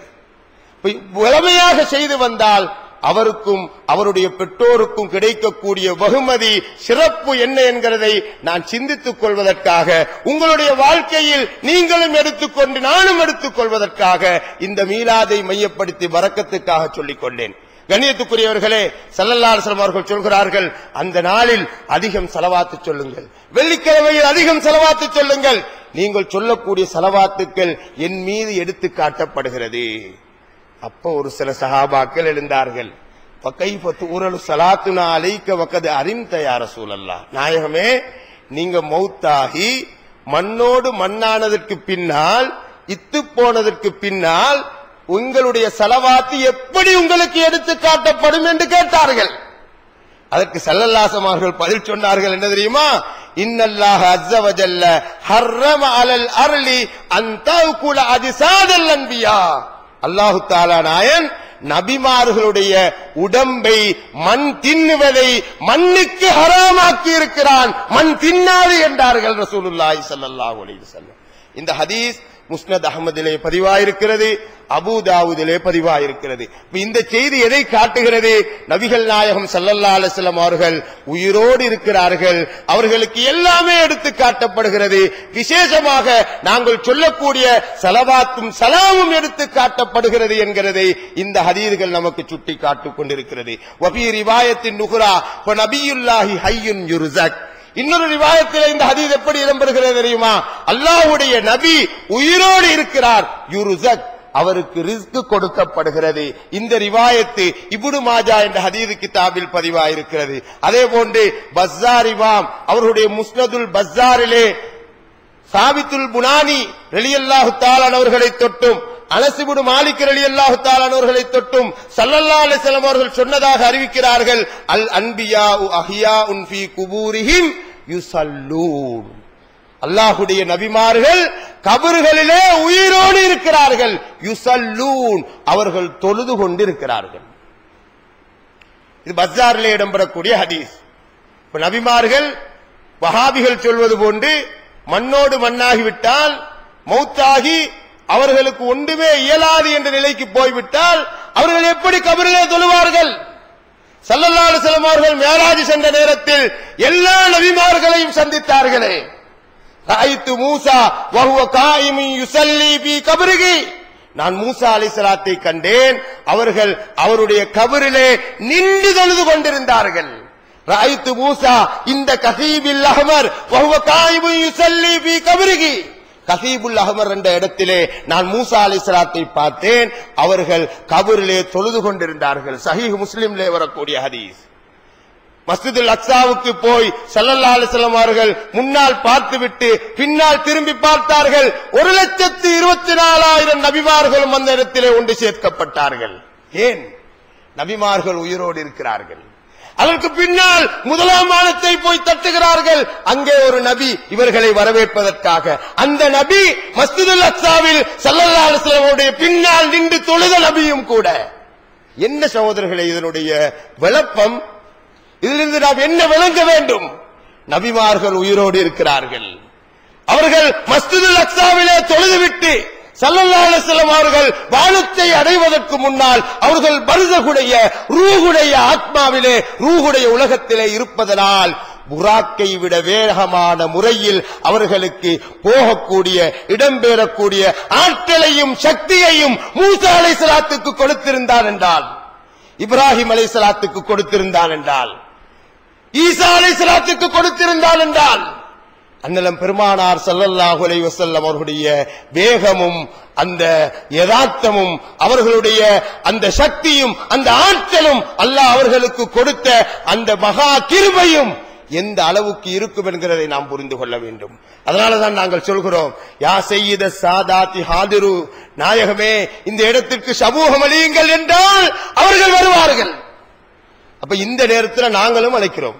வளமையாக செய்து வந்தால் அவருக்கும் அவருடைய பெற்றோருக்கும் கிடைக்கக்கூடிய வெகுமதி, சிறப்பு என்ன என்கிறதை நான் சிந்தித்துக் கொள்வதற்காக, உங்களுடைய வாழ்க்கையில் நீங்களும் எடுத்துக்கொண்டு நானும் எடுத்துக் கொள்வதற்காக இந்த மீலாதை மையப்படுத்தி பரக்கத்துக்காக சொல்லிக் கொண்டேன். கண்ணியத்துக்குரியவர்களே, ஸல்லல்லாஹு அலைஹி வஸல்லம் அவர்கள் சொல்கிறார்கள், அந்த நாளில் அதிகம் ஸலவாத்து சொல்லுங்கள், வெள்ளிக்கிழமையில் அதிகம் ஸலவாத்து சொல்லுங்கள், நீங்கள் சொல்லக்கூடிய ஸலவாத்துக்கள் என் மீது எடுத்து காட்டப்படுகிறது. அப்ப ஒரு சில சஹாபாக்கள் எழுந்தார்கள். ஃபகைஃப துரலு ஸலாத்துனா அலைக வகத் அரிம்த யா ரசூலல்லாஹ், நாயகமே நீங்க மௌத்தாகி மண்ணோடு மண்ணானதற்கு பின்னால், இத்து போனதற்கு பின்னால் உங்களுடைய ஸலவாத்து எப்படி உங்களுக்கு எடுத்து காட்டப்படும் என்று கேட்டார்கள். அதற்கு ஸல்லல்லாஹு அலைஹி வஸல்லம் அவர்கள் பதில் சொன்னார்கள், என்ன தெரியுமா? இன்னல்லாஹ அஸ்ஸ வஜல்ல ஹர்ரம அலல் அர்லி அன் தஅகுல அஜ்சாதல் அன்பியா, அல்லாஹு தஆலா நாயன் நபிமார்களுடைய உடம்பை மண் தின்னுவதை மண்ணுக்கு ஹராமாக்கி இருக்கிறான், மண் தின்னாது என்றார்கள் ரசூலுல்லாஹி ஸல்லல்லாஹு அலைஹி வஸல்லம். இந்த ஹதீஸ் முஸ்னத் அஹ்மதிலே பதிவாயிருக்கிறது, அபூ தாவூதிலே பதிவாயிருக்கிறது. இந்த செய்தி எதை காட்டுகிறது? நபிகள் நாயகம் ஸல்லல்லாஹு அலைஹி வஸல்லம் அவர்கள் உயிரோடு இருக்கிறார்கள், அவர்களுக்கு எல்லாமே எடுத்து காட்டப்படுகிறது. விசேஷமாக நாங்கள் சொல்லக்கூடிய ஸலவாத்தும் ஸலாமும் எடுத்து காட்டப்படுகிறது என்கிறதை இந்த ஹதீஸ்கள் நமக்கு சுட்டி காட்டிக் கொண்டிருக்கிறது. வஃபீ ரிவாயத்தின் நுஹ்ரா ஃப நபியுல்லாஹி ஹய்யுன் யுர்ஸக், இன்னொரு ரிவாயத்தில் இந்த ஹதீஸ் எப்படி இடம்பெறுகிறது தெரியுமா? அல்லாஹ்வுடைய நபி உயிரோடு இருக்கிறார், யுர்ஸக், அவருக்கு ரிஸ்க் கொடுக்கப்படுகிறது. இந்த ரிவாயத்து இப்னு மாஜா என்ற ஹதீஸ் கிதாபில் பதிவாயிருக்கிறது. அதே போன்று பஸ்ஸார் இமாம் அவர்களுடைய முஸ்னதுல் பஸ்ஸாரிலே சாபித்துல் புனானி ரலியல்லாஹு தஆலா அவர்களை தொட்டும் அனஸ் இப்னு மாலிக் ரலியல்லாஹு தஆலா அவர்களை தொட்டும் ஸல்லல்லாஹு அலைஹி வஸல்லம் அவர்கள் சொன்னதாக அறிவிக்கிறார்கள், அல் அன்பியாஉ அஹ்யாஉன் ஃபீ குபூரிஹிம் யுஸல்லூன். அல்லாஹ்வுடைய நபிமார்கள் கபர்களிலே உயிரோடு இருக்கிறார்கள். யுஸல்லூன், அவர்கள் தொழுது கொண்டிருக்கிறார்கள். இது பஸாரிலே இடம்பெறக்கூடிய ஹதீஸ். இப்ப நபிமார்கள் வஹாபிகள் சொல்வது போன்று மண்ணோடு மண்ணாகிவிட்டால், மௌத்தாகி அவர்களுக்கு ஒன்றுமே இயலாது என்ற நிலைக்கு போய்விட்டால் அவர்கள் எப்படி கபரிலே தொழுவார்கள்? ஸல்லல்லாஹு அலைஹி வஸல்லம் அவர்கள் மிஅராஜ் சென்ற நேரத்தில் எல்லா நபிமார்களையும் சந்தித்தார்களே. ரஅய்து மூஸா வஹுவ காயிமுன் யுஸல்லி ஃபீ கப்ரிஹி, நான் மூஸா அலைஹிஸ்ஸலாத்தை கண்டேன், அவர்கள் அவருடைய கபரிலே நின்று தொழுது கொண்டிருந்தார்கள். ரஅய்து மூஸா இந்த கஸீபில் அஹ்மர் வஹுவ காயிமுன் யுஸல்லி ஃபீ கப்ரிஹி, கஸீபுல் அஹ்மர் என்ற இடத்திலே நான் மூஸா அலைஹிஸ்ஸலாத்தை பார்த்தேன், அவர்கள் கபரிலே தொழுது கொண்டிருந்தார்கள். சஹீஹ் முஸ்லிம்லே வரக்கூடிய ஹதீஸ். மஸ்ஜிதுல் அக்ஸாவுக்கு போய் ஸல்லல்லாஹு அலைஹி வஸல்லம் அவர்கள் முன்னால் பார்த்துவிட்டு பின்னால் திரும்பி பார்த்தார்கள். ஒரு லட்சத்து இருபத்தி நாலாயிரம் நபிமார்களும் அந்த இடத்திலே ஒன்று சேர்க்கப்பட்டார்கள். ஏன்? நபிமார்கள் உயிரோடு இருக்கிறார்கள். அதற்கு பின்னால் முதலாம் வானத்தை போய் தட்டுகிறார்கள். அங்கே ஒரு நபி இவர்களை வரவேற்பதற்காக. அந்த நபி மஸ்ஜிதுல் அக்ஸாவில் ஸல்லல்லாஹு அலைஹி வஸல்லம் அவருடைய பின்னால் நின்று தொழுத நபியும் கூட. என்ன சகோதரர்களே இதனுடைய விளப்பம்? இதிலிருந்து நாம் என்ன விளங்க வேண்டும்? நபிமார்கள் உயிரோடு இருக்கிறார்கள். அவர்கள் மஸ்ஜிதுல் அக்ஸாவிலே தொழுதுவிட்டு ஸல்லல்லாஹு அலைஹி வஸல்லம் அவர்கள் வானத்தை அடைவதற்கு முன்னால் அவர்கள் பர்ஸகுடைய ரூஹுடைய ஆத்மாவிலே ரூஹுடைய உலகத்திலே இருப்பதனால் புராக்கை விட வேகமான முறையில் அவர்களுக்கு போகக்கூடிய இடம்பெறக்கூடிய ஆற்றலையும் சக்தியையும் மூஸா அலைஹிஸ்ஸலாத்துக்கு கொடுத்திருந்தான் என்றால், இப்ராஹிம் அலைஹிஸ்ஸலாத்துக்கு கொடுத்திருந்தான் என்றால், ஈசா அலைஹிஸ்ஸலாத்துக்கு கொடுத்திருந்தான் என்றால், அன்னலம் பெருமானார் ஸல்லல்லாஹு அலைஹி வஸல்லம் அவர்களுடைய வேகமும் அந்த யதார்த்தமும் அவர்களுடைய அந்த சக்தியும் அந்த ஆற்றலும் அல்லாஹ் அவர்களுக்கு கொடுத்த அந்த மகா கிருபையும் எந்த அளவுக்கு இருக்கும் என்கிறதை நாம் புரிந்து கொள்ள வேண்டும். அதனாலதான் நாங்கள் சொல்கிறோம், யா சய்யித சாதாத்தி ஹாதிரு, நாயகமே இந்த இடத்திற்கு சமூகம் அளியுங்கள் என்றால் அவர்கள் வருவார்கள். அப்ப இந்த நேரத்தில் நாங்களும் அழைக்கிறோம்.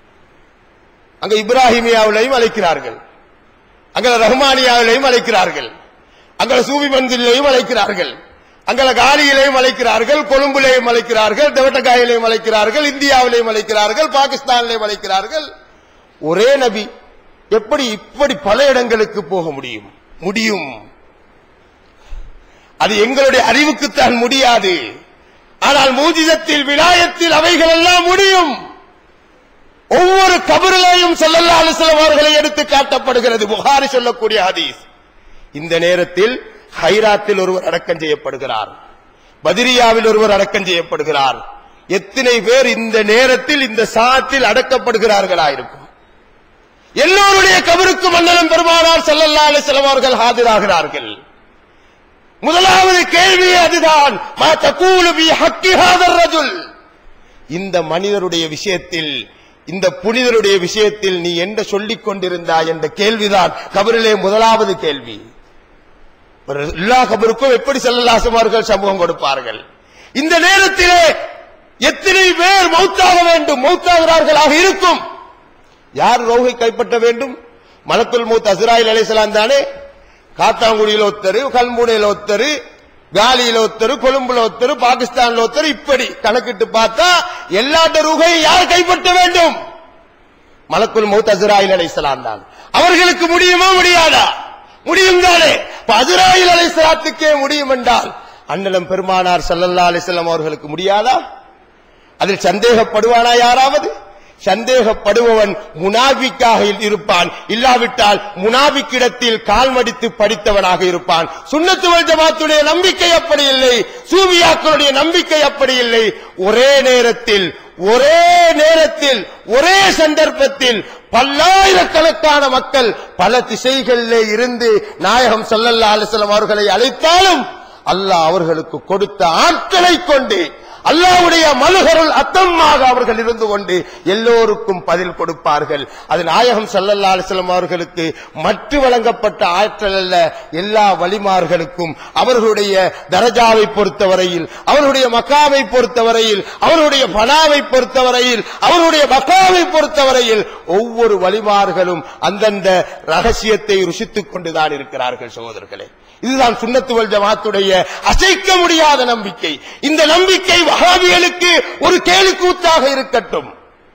அங்க இப்ராஹிமியாவிலையும் அழைக்கிறார்கள், அங்க ரஹ்மானியாவிலையும் அழைக்கிறார்கள், அங்க சூபி மந்திலையும் அழைக்கிறார்கள், அங்க காலியிலையும் அழைக்கிறார்கள், கொழும்புலையும் அழைக்கிறார்கள், தெவட்டகாயிலையும் அழைக்கிறார்கள், இந்தியாவிலையும் அழைக்கிறார்கள், பாகிஸ்தானிலையும் அழைக்கிறார்கள். ஒரே நபி எப்படி இப்படி பல இடங்களுக்கு போக முடியும்? முடியும். அது எங்களுடைய அறிவுக்குத்தான் முடியாது. ஆனால் மூஜிசத்தில் விலாயத்தில் அவைகள் எல்லாம் முடியும். ஒவ்வொரு கபரிலேயும் ஸல்லல்லாஹு அலைஹி வஸல்லம் அவர்களை எடுத்து காட்டப்படுகிறது. புகாரி சொல்லக்கூடிய ஹதீஸ். இந்த நேரத்தில் ஹைராத்தில் ஒருவர் அடக்கம் செய்யப்படுகிறார், பத்ரியாவில் ஒருவர் அடக்கம் செய்யப்படுகிறார். எத்தனை பேர் இந்த நேரத்தில் இந்த சாத்தில் அடக்கப்படுகிறார்களா இருக்கும்? எல்லோருடைய கபருக்கு மன்னலம் பெருமானார் ஸல்லல்லாஹு அலைஹி வஸல்லம் அவர்கள் ஆஜராகிறார்கள். முதலாவது கேள்வி அதுதான், மா தகூலு பி ஹக்கி ஹாதர் ரஜுல், இந்த மனிதருடைய விஷயத்தில், இந்த புனிதருடைய விஷயத்தில் நீ என்ன சொல்லிக் கொண்டிருந்தாய் என்ற கேள்விதான் கபரிலே முதலாவது கேள்வி. எல்லா கபருக்கும் எப்படி ஸல்லல்லாஹு அலைஹி வஸல்லம் சமூகம் கொடுப்பார்கள்? இந்த நேரத்திலே எத்தனை பேர் மௌத்தாக வேண்டும், மௌத்தாகிறார்களாக இருக்கும்? யார் ரோகை கைப்பற்ற வேண்டும்? மலக்குல் மௌத் அஸ்ராயில் அலைஹிஸ்ஸலாம் தானே. காத்தாங்குடியில் ஒத்தரு, கல்முனையில் ஒத்தரு, காலியில ஒத்தரு, கொழும்புல ஒத்தரு, பாகிஸ்தான்ல ஒத்தரு, இப்படி கணக்கிட்டு பார்த்தா எல்லாட்ட ரூகை யார் கைப்பற்ற வேண்டும்? மலக்குல் மௌத் அஸ்ராயில் அலைஹிஸ்ஸலாம் தான். அவர்களுக்கு முடியுமா முடியாதா? முடியும் தானே. அஸ்ராயில் அலைஹிஸ்ஸலாத்துக்கே முடியும் என்றால் அண்ணலம் பெருமானார் ஸல்லல்லாஹு அலைஹி வஸல்லம் அவர்களுக்கு முடியாதா? அதில் சந்தேகப்படுவானா யாராவது? சந்தேகப்படுபவன் முனாபிக்காக இருப்பான், இல்லாவிட்டால் முனாபிக்கிடத்தில் கால்மடித்து படித்தவனாக இருப்பான். சுன்னத்து வல் ஜமாத்துடைய நம்பிக்கை அப்படி இல்லை, சூபியாக்களுடைய நம்பிக்கை அப்படி இல்லை. ஒரே நேரத்தில் ஒரே நேரத்தில் ஒரே சந்தர்ப்பத்தில் பல்லாயிரக்கணக்கான மக்கள் பல திசைகளிலே இருந்து நாயகம் ஸல்லல்லாஹு அலைஹி வஸல்லம் அவர்களை அழைத்தாலும் அல்லாஹ் அவர்களுக்கு கொடுத்த ஆட்களை கொண்டு, அல்லாஹ்வுடைய மல்ஹருல் அத்தமாக அவர்கள் இருந்து கொண்டு எல்லோருக்கும் பதில் கொடுப்பார்கள். அது நாயகம் ஸல்லல்லாஹு அலைஹி வஸல்லம் அவர்களுக்கு மற்ற வழங்கப்பட்ட ஆற்றல் அல்ல, எல்லா வலிமார்களுக்கும் அவர்களுடைய தரஜாவை பொறுத்தவரையில், அவருடைய மக்காவை பொறுத்தவரையில், அவருடைய பனாவை பொறுத்தவரையில், அவருடைய மக்காவை பொறுத்தவரையில் ஒவ்வொரு வலிமார்களும் அந்தந்த ரகசியத்தை ருசித்துக் கொண்டுதான் இருக்கிறார்கள். சகோதரர்களே, இதுதான் சுன்னத்து வல் ஜமாத்துடைய அசைக்க முடியாத நம்பிக்கை. இந்த நம்பிக்கை வஹாபிகளுக்கு ஒரு கேலிக்கூத்தாக இருக்கட்டும்,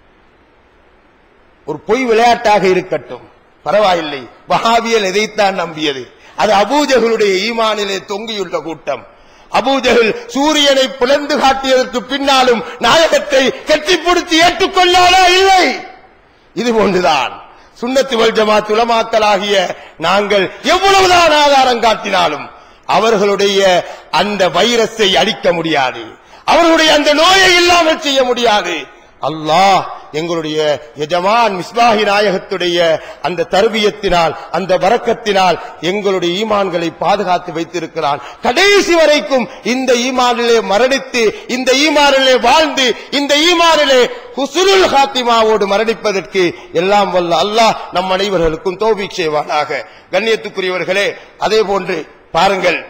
ஒரு பொய் விளையாட்டாக இருக்கட்டும், பரவாயில்லை. வஹாபியல் எதைத்தான் நம்பியது? அது அபூஜஹலுடைய ஈமானிலே தொங்கியுள்ள கூட்டம். அபூஜஹல் சூரியனை பிளந்து காட்டியதற்கு பின்னாலும் நாயகத்தை கெட்டிப்பிடித்து ஏற்றுக்கொள்ளாதா? இல்லை. இது போன்றுதான் சுன்னத்து வல் ஜமாத் உலமாக்களாகிய நாங்கள் எவ்வளவுதான் ஆதாரம் காட்டினாலும் அவர்களுடைய அந்த வைரஸை அழிக்க முடியாது, அவர்களுடைய அந்த நோயை இல்லாமல் செய்ய முடியாது. அல்லாஹ் எங்களுடைய எஜமான் மிஸ்பாஹி நாயகத்துடைய அந்த தர்பியத்தினால், அந்த பரக்கத்தினால் எங்களுடைய ஈமான்களை பாதுகாத்து வைத்திருக்கிறான். கடைசி வரைக்கும் இந்த ஈமானிலே மரணித்து, இந்த ஈமானிலே வாழ்ந்து, இந்த ஈமானிலே ஹுஸ்னுல் ஹாத்திமாவோடு மரணிப்பதற்கு எல்லாம் வல்ல அல்லாஹ் நம் அனைவர்களுக்கும் தௌஃபீக் செய்வானாக. கண்ணியத்துக்குரியவர்களே, அதே போன்று பாருங்கள்,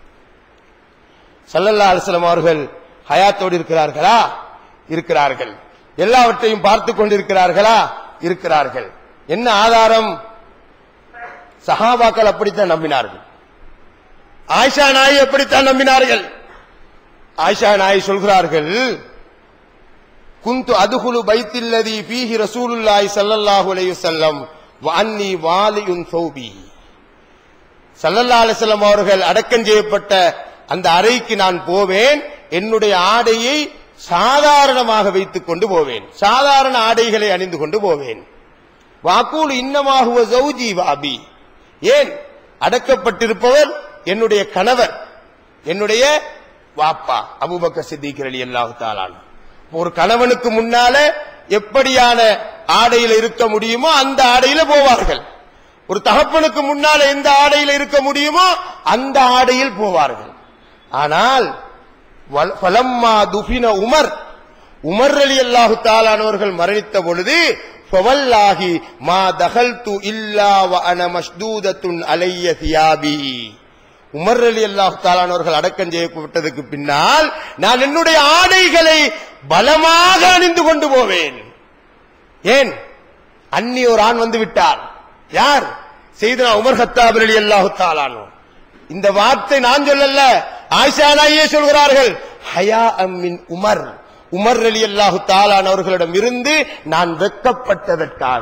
ஸல்லல்லாஹு அலைஹி வஸல்லம் அவர்கள் ஹயாத்தோடு இருக்கிறார்களா? இருக்கிறார்கள். எல்லாவற்றையும் பார்த்து கொண்டிருக்கிறார்களா? இருக்கிறார்கள். என்ன ஆதாரம்? சஹாபாக்கள் அப்படித்தான் நம்பினார்கள். ஆயிஷா நாயி அப்படித்தான் நம்பினார்கள். ஆயிஷா நாயி சொல்கிறார்கள், குந்து அதுகுலு பைத்தில்லதி ஃபீஹி ரசூலுல்லாஹி ஸல்லல்லாஹு அலைஹி வஸல்லம் வ அன்னி வாலியுன் சௌபி. ஸல்லல்லாஹு அலைஹி வஸல்லம் அவர்கள் அடக்கம் செய்யப்பட்ட அந்த அறைக்கு நான் போவேன், என்னுடைய ஆடையை சாதாரணமாக வைத்துக் கொண்டு போவேன், சாதாரண ஆடைகளை அணிந்து கொண்டு போவேன். வாக்கூல் இன்னமாகுவ ஜௌஜி வாபி. ஏன்? அடக்கப்பட்டிருப்பவர் என்னுடைய கணவர், என்னுடைய வாப்பா அபூபக்கர் சித்திக் ரலியல்லாஹு தஆலா. ஒரு கணவனுக்கு முன்னால எப்படியான ஆடையில இருக்க முடியுமோ அந்த ஆடையில போவார்கள். ஒரு தகப்பனுக்கு முன்னால எந்த ஆடையில இருக்க முடியுமோ அந்த ஆடையில் போவார்கள். ஆனால் ஃபலம்மா துஃபின உமர், உமர் ரலியல்லாஹு தஆலா அவர்கள் மரணித்த பொழுது, ஃபவல்லாஹி மா தகல்து இல்லா வ அன மஷ்தூதத்துன் அலைய தியாபி. உமர் ரலியல்லாஹு தஆலா அவர்கள் அடக்கம் செய்யப்பட்டதுக்கு பின்னால் நான் என்னுடைய ஆடைகளை பலமாக அணிந்து கொண்டு போவேன். ஏன்? அன்னி ஒரு ஆண் வந்து விட்டார். யார்? சையதுனா உமர் கத்தாப் ரலியல்லாஹு தஆலா. இந்த வார்த்தை நான் சொல்லல, ஆயிஷா நாயே சொல்கிறார்கள். ஹயா மின் உமர், உமர் ரலியல்லாஹு தஆலா அவர்களிடம் இருந்து நான் வெட்கப்பட்டதற்காக.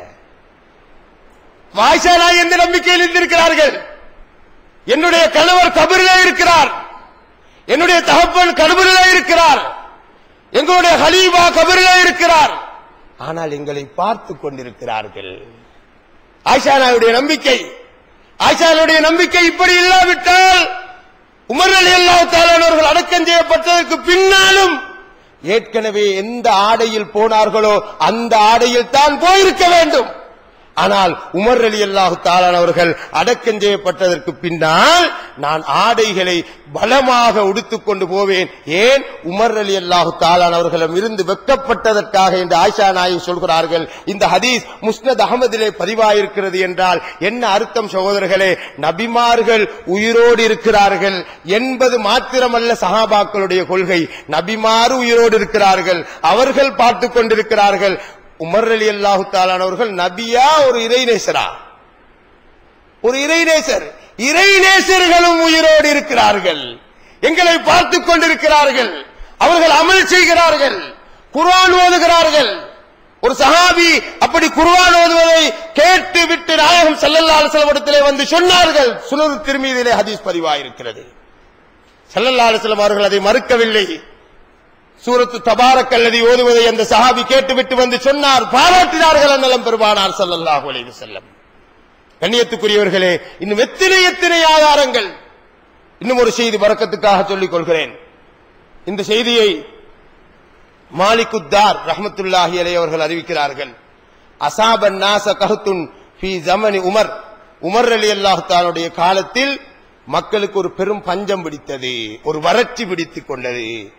ஆயிஷா நாய் எந்த நம்பிக்கையில் இருந்திருக்கிறார்கள்? என்னுடைய கணவர் கபரிலே இருக்கிறார், என்னுடைய தகப்பன் கபரிலே இருக்கிறார், எங்களுடைய ஹலீஃபா கபரிலே இருக்கிறார், ஆனால் எங்களை பார்த்து கொண்டிருக்கிறார்கள். ஆயிஷா நாயுடைய நம்பிக்கை, ஆயிஷாவுடைய நம்பிக்கை இப்படி இல்லாவிட்டால் உமர் ரலியல்லாஹு தஆலா அவர்கள் அடக்கம் செய்யப்பட்டதற்கு பின்னாலும் ஏற்கனவே எந்த ஆடையில் போனார்களோ அந்த ஆடையில் தான் போயிருக்க வேண்டும். ஆனால் உமர் ரலியல்லாஹு தஆலா அவர்கள் அடக்கம் செய்யப்பட்டதற்கு பின்னால் நான் ஆடைகளை பலமாக உடுத்துக் கொண்டு போவேன். ஏன்? உமர் ரலியல்லாஹு தஆலா அவர்களிடம் இருந்து வெட்கப்பட்டதற்காக என்று ஆயிஷா நாயகி சொல்கிறார்கள். இந்த ஹதீஸ் முஸ்னத் அஹ்மதிலே பதிவாயிருக்கிறது என்றால் என்ன அர்த்தம் சகோதரர்களே? நபிமார்கள் உயிரோடு இருக்கிறார்கள் என்பது மாத்திரமல்ல சஹாபாக்களுடைய கொள்கை. நபிமாறு உயிரோடு இருக்கிறார்கள், அவர்கள் பார்த்துக் கொண்டிருக்கிறார்கள். உமர் ரலியல்லாஹு தஆலா அவர்கள் நபியா ஒரு இறைநேசரா? ஒரு இறைநேசர். இறைநேசர்களும் உயிரோடு இருக்கிறார்கள், எங்களை பார்த்துக் கொண்டிருக்கிறார்கள், அவர்கள் அமல் செய்கிறார்கள், குர்ஆன் ஓதுகிறார்கள். ஒரு சஹாபி அப்படி குர்ஆன் ஓதுவதை கேட்டு விட்டு நாயகம் ஸல்லல்லாஹு அலைஹி வஸல்லம் இடத்திலே வந்து சொன்னார்கள். சுனன் திர்மிதியிலே ஹதீஸ் பதிவாயிருக்கிறது. ஸல்லல்லாஹு அலைஹி வஸல்லம் அவர்கள் அதை மறுக்கவில்லை. சூரத்து தபாரக் அல்லதி ஓதுவதை அந்த சஹாபி கேட்டுவிட்டு வந்து சொன்னார், பாராட்டினார்கள் அன்னலம் பெருமானார் ஸல்லல்லாஹு அலைஹி வஸல்லம். கண்ணியத்துக்குரியவர்களே, இன்னும் எத்தனை எத்தனை ஆதாரங்கள். இன்னும் ஒரு செய்தி பரக்கத்துக்காக சொல்லிக் கொள்கிறேன். இந்த செய்தியை மாலிகுத்தார் ரஹ்மத்துல்லாஹி அலைஹி அவர்கள் அறிவிக்கிறார்கள். அஸாபன் நாஸ கஹ்துன் ஃபீ ஸமனி உமர், உமர் ரலியல்லாஹு தஆலாவுடைய காலத்தில் மக்களுக்கு ஒரு பெரும் பஞ்சம் பிடித்தது, ஒரு வறட்சி பிடித்துக் கொண்டது.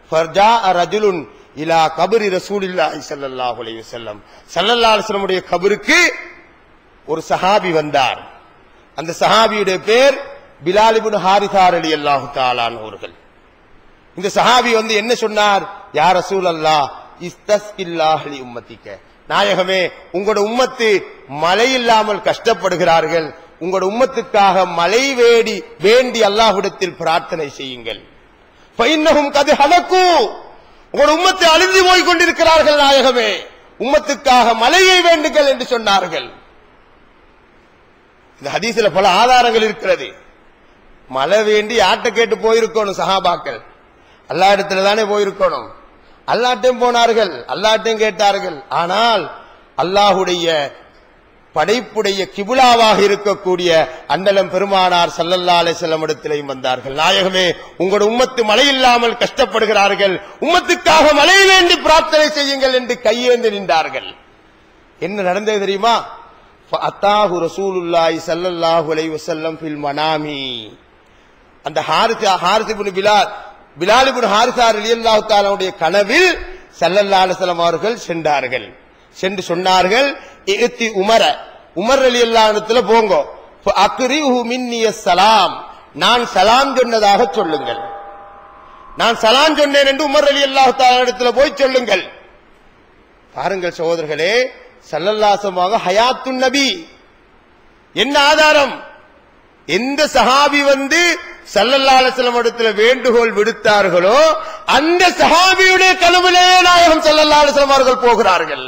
ஃபர்ஜாஅ ரஜுலுன் இலா கபரி ரசூலில்லாஹி ஸல்லல்லாஹு அலைஹி வஸல்லம். ஸல்லல்லாஹு அலைஹி வஸல்லமுடைய கபருக்கு ஒரு சஹாபி வந்தார். அந்த சஹாபியுடைய பேர் பிலால் இப்னு ஹாரிஸா ரலியல்லாஹு தஆலா அவர்கள். இந்த சஹாபி வந்து என்ன சொன்னார்? யா ரசூலல்லாஹ் இஸ்தஸ்கில்லாஹ் லி உம்மத்திக, நாயகமே உங்களோட உம்மத்து மழை இல்லாமல் கஷ்டப்படுகிறார்கள், உங்களோட உம்மத்துக்காக மழை வேடி வேண்டி அல்லாஹ்விடத்தில் பிரார்த்தனை செய்யுங்கள். ஃபைன்னஹும் கத் ஹலகு, உங்களோட உம்மத்தை அழிந்து போய் கொண்டிருக்கிறார்கள், நாயகமே உம்மத்துக்காக மழையை வேண்டுங்கள் என்று சொன்னார்கள். இந்த ஹதீஸ்ல பல ஆதாரங்கள் இருக்கிறது. மழை வேண்டி யார்கிட்ட கேட்டு போயிருக்கணும்? சஹாபாக்கள் அல்லாஹ் இடத்துல தானே போயிருக்கணும். அல்லாஹ்ட்டையும் போனார்கள், அல்லாஹ்ட்டையும் கேட்டார்கள். ஆனால் அல்லாஹுடைய படைப்புடைய கிபுலாவாக இருக்கக்கூடிய அண்ணலம் பெருமானார் ஸல்லல்லாஹு அலைஹி வஸல்லம் இடத்திலேயும் வந்தார்கள். நாயகமே உங்களோட உம்மத்து மழை இல்லாமல் கஷ்டப்படுகிறார்கள், உம்மத்துக்காக மழை வேண்டி பிரார்த்தனை செய்யுங்கள் என்று கையேந்து நின்றார்கள். என்ன நடந்தது தெரியுமா? ஃபஅத்தாஹு ரசூலுல்லாஹி ஸல்லல்லாஹு அலைஹி வஸல்லம் ஃபில் மனாமி. அந்த ஹாரிஸ் ஹாரிஸ் இப்னு பிலால் பிலால் இப்னு ஹாரிஸா ரலியல்லாஹு தஆலாவுடைய கனவில் ஸல்லல்லாஹு அலைஹி வஸல்லம் அவர்கள் சென்றார்கள். சென்று சொன்னார்கள், இத்தி உமர, உமர் ரலியல்லாஹு அன்ஹுல போங்கோ, ஃபஅக்ரிஹு மின்னி ஸலாம், நான் சலாம் சொன்னதாக சொல்லுங்கள், நான் சலாம் சொன்னேன் என்று உமர் ரலியல்லாஹு தஆலா இடத்துல போய் சொல்லுங்கள். பாருங்கள் சகோதரர்களே, ஸல்லல்லாஹு அலைஹி வஸல்லம் ஹயாத்துன் நபி. என்ன ஆதாரம்? எந்த சஹாபி வந்து ஸல்லல்லாஹு அலைஹி வஸல்லம் இடத்துல வேண்டுகோள் விடுத்தார்களோ அந்த சஹாபியுடைய கனவிலே நாயகம் ஸல்லல்லாஹு அலைஹி வஸல்லம் அவர்கள் போகிறார்கள்.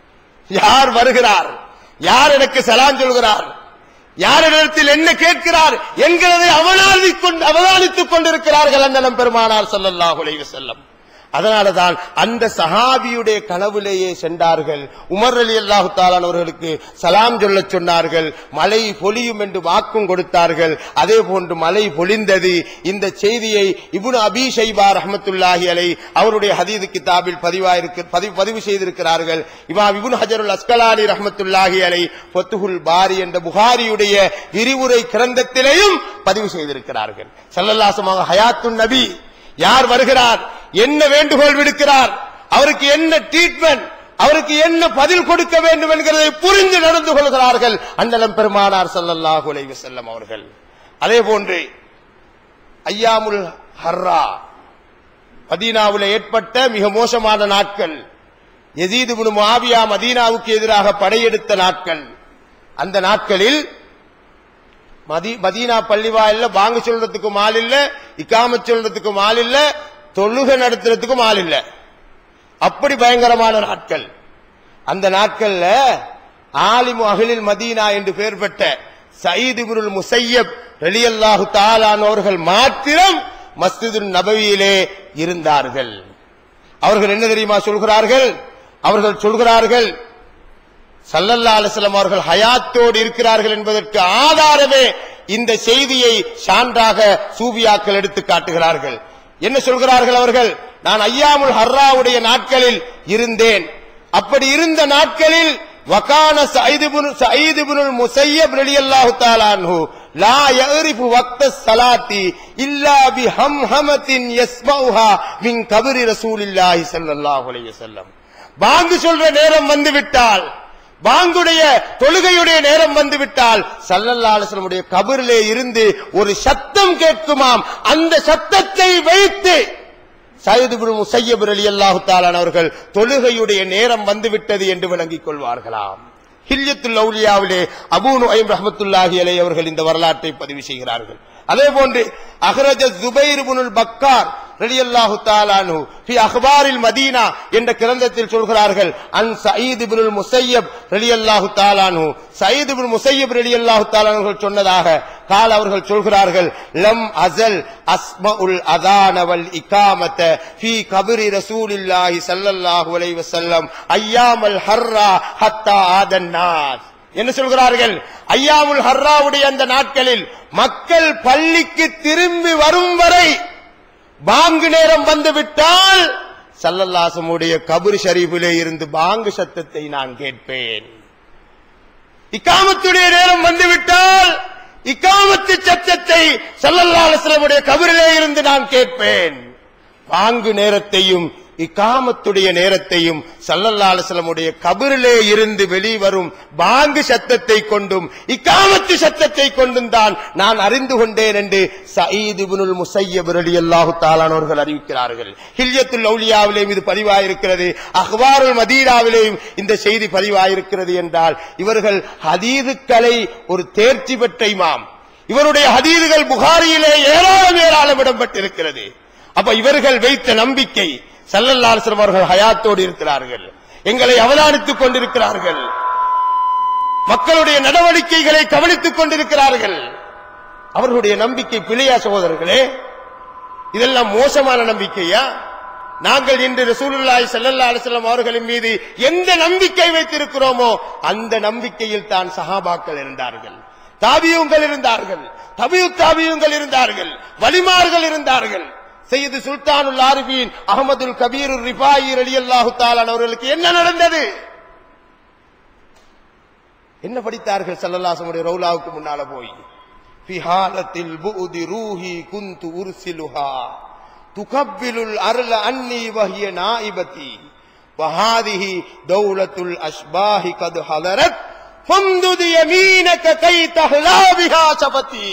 யார் வருகிறார், யார் எனக்கு சலாம் சொல்கிறார், யாரிடத்தில் என்ன கேட்கிறார் என்கிறதை அவதானித்துக் கொண்டிருக்கிறார்கள் அண்ணலம் பெருமானார் ஸல்லல்லாஹு அலைஹி வஸல்லம். அதனாலதான் அந்த சஹாபியுடைய கனவிலேயே சென்றார்கள். உமர் ரலியல்லாஹு தஆலா அவர்களுக்கு சலாம் சொல்ல சொன்னார்கள். மழை பொழியும் என்று வாக்கும் கொடுத்தார்கள். அதே போன்று மழை பொழிந்தது. இந்த செய்தியை இப்னு அபீ ஷைபா ரஹ்மத்துல்லாஹி அலைஹி அவருடைய ஹதீஸ் கிதாபில் பதிவாயிருக்கு பதிவு செய்திருக்கிறார்கள். இமாம் இப்னு ஹஜருல் அஸ்கலானி ரஹ்மத்துல்லாஹி அலைஹி ஃபத்ஹுல் பாரி என்ற புகாரியுடைய விரிவுரை கிரந்தத்திலேயும் பதிவு செய்திருக்கிறார்கள். ஸல்லல்லாஹு அலைஹி வஸல்லம் ஹயாத்துன் நபி. யார் வருகிறார், என்ன வேண்டுகோள் விடுக்கிறார், அவருக்கு என்ன ட்ரீட்மெண்ட், அவருக்கு என்ன பதில் கொடுக்க வேண்டும் என்கிறதை புரிந்து நடந்து கொள்கிறார்கள் அண்ணலம் பெருமானார் ஸல்லல்லாஹு அலைஹி வஸல்லம் அவர்கள். அதே போன்று ஐயாமுல் ஹர்ரா, மதீனாவில் ஏற்பட்ட மிக மோசமான நாட்கள், யஸீத் இப்னு முஆவியா மதீனாவுக்கு எதிராக படையெடுத்த நாட்கள். அந்த நாட்களில் மதீனா பள்ளிவாயில்ல பாங்கு சொல்றதுக்கும் ஆள் இல்ல, இகாமத் சொல்றதுக்கும் ஆள் இல்ல, தொழுகை நடத்துறதுக்கும் ஆள் இல்ல. அப்படி பயங்கரமான நாட்கள். அந்த நாட்கள்ல ஆலிமு அஹ்லில் மதீனா என்று பெயர் பெற்ற சயீத் இப்னுல் முஸையப் ரலியல்லாஹு தஆலா அவர்கள் மாத்திரம் மஸ்ஜிதுன் நபவியிலே இருந்தார்கள். அவர்கள் என்ன தெரியுமா சொல்கிறார்கள்? அவர்கள் சொல்கிறார்கள், ஸல்லல்லாஹு அலைஹி வஸல்லம் அவர்கள் ஹயாத்தோடு இருக்கிறார்கள் என்பதற்கு ஆதாரமே இந்த செய்தியை சான்றாக சூபியாக்கள் எடுத்து காட்டுகிறார்கள். என்ன சொல்கிறார்கள் அவர்கள்? நான் ஐயாமுல் ஹர்ராவுடைய நாட்களில் இருந்தேன். அப்படி இருந்த நாட்களில் வகான சயீத் இப்னு சயீத் இப்னுல் முஸையப் ரலியல்லாஹு தஆலா அன்ஹு லா யஅரிஃபு வக்த ஸலாத்தி இல்லா பிஹம்ஹமத்தின் யஸ்மஉஹா மின் கப்ரி ரசூலில்லாஹி ஸல்லல்லாஹு அலைஹி வஸல்லம். பாங்கு சொல்ற நேரம் வந்துவிட்டால், பாங்குடைய தொழுகையுடைய நேரம் வந்துவிட்டால் ஸல்லல்லாஹு அலைஹி வஸல்லம் உடைய கபரிலே இருந்து ஒரு சத்தம் கேட்குமாம். அந்த சத்தத்தை வைத்து சயீத் இப்னு முஸையப் ரலியல்லாஹு தஆலா அவர்கள் தொழுகையுடைய நேரம் வந்துவிட்டது என்று விளங்கிக் கொள்வார்களாம். ஹில்யத்துல் அவுலியாவிலே அபூ நுஐம் ரஹ்மத்துல்லாஹி அலைஹி அவர்கள் இந்த வரலாற்றை பதிவு செய்கிறார்கள். அதே போன்று அஹ்ரஜ ஜுபைர் இப்னுல் பக்கார் ரலியல்லாஹு தஆலா அன்ஹு ஃபி அக்பாரில் மதீனா என்ற கிரந்தத்தில் சொல்கிறார்கள், அன் சயீத் இப்னுல் முஸையப் ரலியல்லாஹு தஆலா அன்ஹு, சயீத் இப்னு முஸையப் ரலியல்லாஹு தஆலா அவர்கள் சொன்னதாக கால் அவர்கள் சொல்கிறார்கள், லம் அஸல் அஸ்மஉல் அஸான வல் இகாமத ஃபீ கப்ரி ரசூலில்லாஹி ஸல்லல்லாஹு அலைஹி வஸல்லம் அய்யாமல் ஹர்ரா ஹத்தா ஆதன் நாஸ். என்ன சொல்கிறார்கள்? ஐயாமுல் ஹர்ராவுடைய அந்த நாட்களில் மக்கள் பள்ளிக்கு திரும்பி வரும் வரை பாங்கு நேரம் வந்துவிட்டால் ஸல்லல்லாஹு அலைஹி வஸல்லம் கபர் ஷரீஃபிலே இருந்து பாங்கு சத்தத்தை நான் கேட்பேன். இகாமத்துடைய நேரம் வந்துவிட்டால் இகாமத்து சத்தத்தை ஸல்லல்லாஹு அலைஹி வஸல்லம் கபரிலே இருந்து நான் கேட்பேன். பாங்கு நேரத்தையும் இகாமத்துடைய நேரத்தையும் ஸல்லல்லாஹு அலைஹி வஸல்லம் உடைய கபரிலே இருந்து வெளிவரும் பாங்கு சத்தத்தை கொண்டும் இகாமத்து சத்தத்தை கொண்டும் தான் நான் அறிந்து கொண்டேன் என்று சயீத் இப்னுல் முஸய்யப் ரலியல்லாஹு தஆலா அவர்கள் அறிவிக்கிறார்கள். ஹில்யத்துல் அவுலியாவிலேயும் இது பதிவாயிருக்கிறது, அஹ்பாருல் மதீனாவிலேயும் இந்த செய்தி பதிவாயிருக்கிறது. என்றால் இவர்கள் ஹதீதுக்களை ஒரு தேர்ச்சி பெற்ற இமாம். இவருடைய ஹதீதுகள் புகாரியிலே ஏராளம் ஏராளம் இடம்பெற்றிருக்கிறது. அப்ப இவர்கள் வைத்த நம்பிக்கை, ஸல்லல்லாஹு அலைஹி வஸல்லம் அவர்கள் ஹயாத்தோடு இருக்கிறார்கள், எங்களை அவதானித்துக் கொண்டிருக்கிறார்கள், மக்களுடைய நடவடிக்கைகளை கவனித்துக் கொண்டிருக்கிறார்கள். அவர்களுடைய நம்பிக்கை பிழையா சகோதரர்களே? இதெல்லாம் மோசமான நம்பிக்கையா? நாங்கள் இன்று ரசூலுல்லாஹி ஸல்லல்லாஹு அலைஹி வஸல்லம் அவர்களின் மீது எந்த நம்பிக்கை வைத்திருக்கிறோமோ அந்த நம்பிக்கையில் தான் சஹாபாக்கள் இருந்தார்கள், தாபியூன்கள் இருந்தார்கள், தபியூ தாபியூன்கள் இருந்தார்கள், வலிமார்கள் இருந்தார்கள். சையது சுல்தானுல் ஆரிஃபீன் அஹ்மதுல் கபீர் ரிஃபாயி ரலியல்லாஹு தஆலா அவர்களுக்கு என்ன நடந்தது? என்ன படித்தார்கள்? ஸல்லல்லாஹு அலைஹி வஸல்லம் ரௌலாவுக்கு முன்னால போய் ஃபி ஹாலத்தில் புஉதி ரூஹி குன்து உர்சிலுஹா துகப்பிலுல் அர்ல அன்னி வஹிய நாயிபதி வஹாதிஹி தௌலத்துல் அஷ்பாஹி கத் ஹலரத் ஃபம்துத் யமீனக கை தஹ்லா பிஹா சபதி.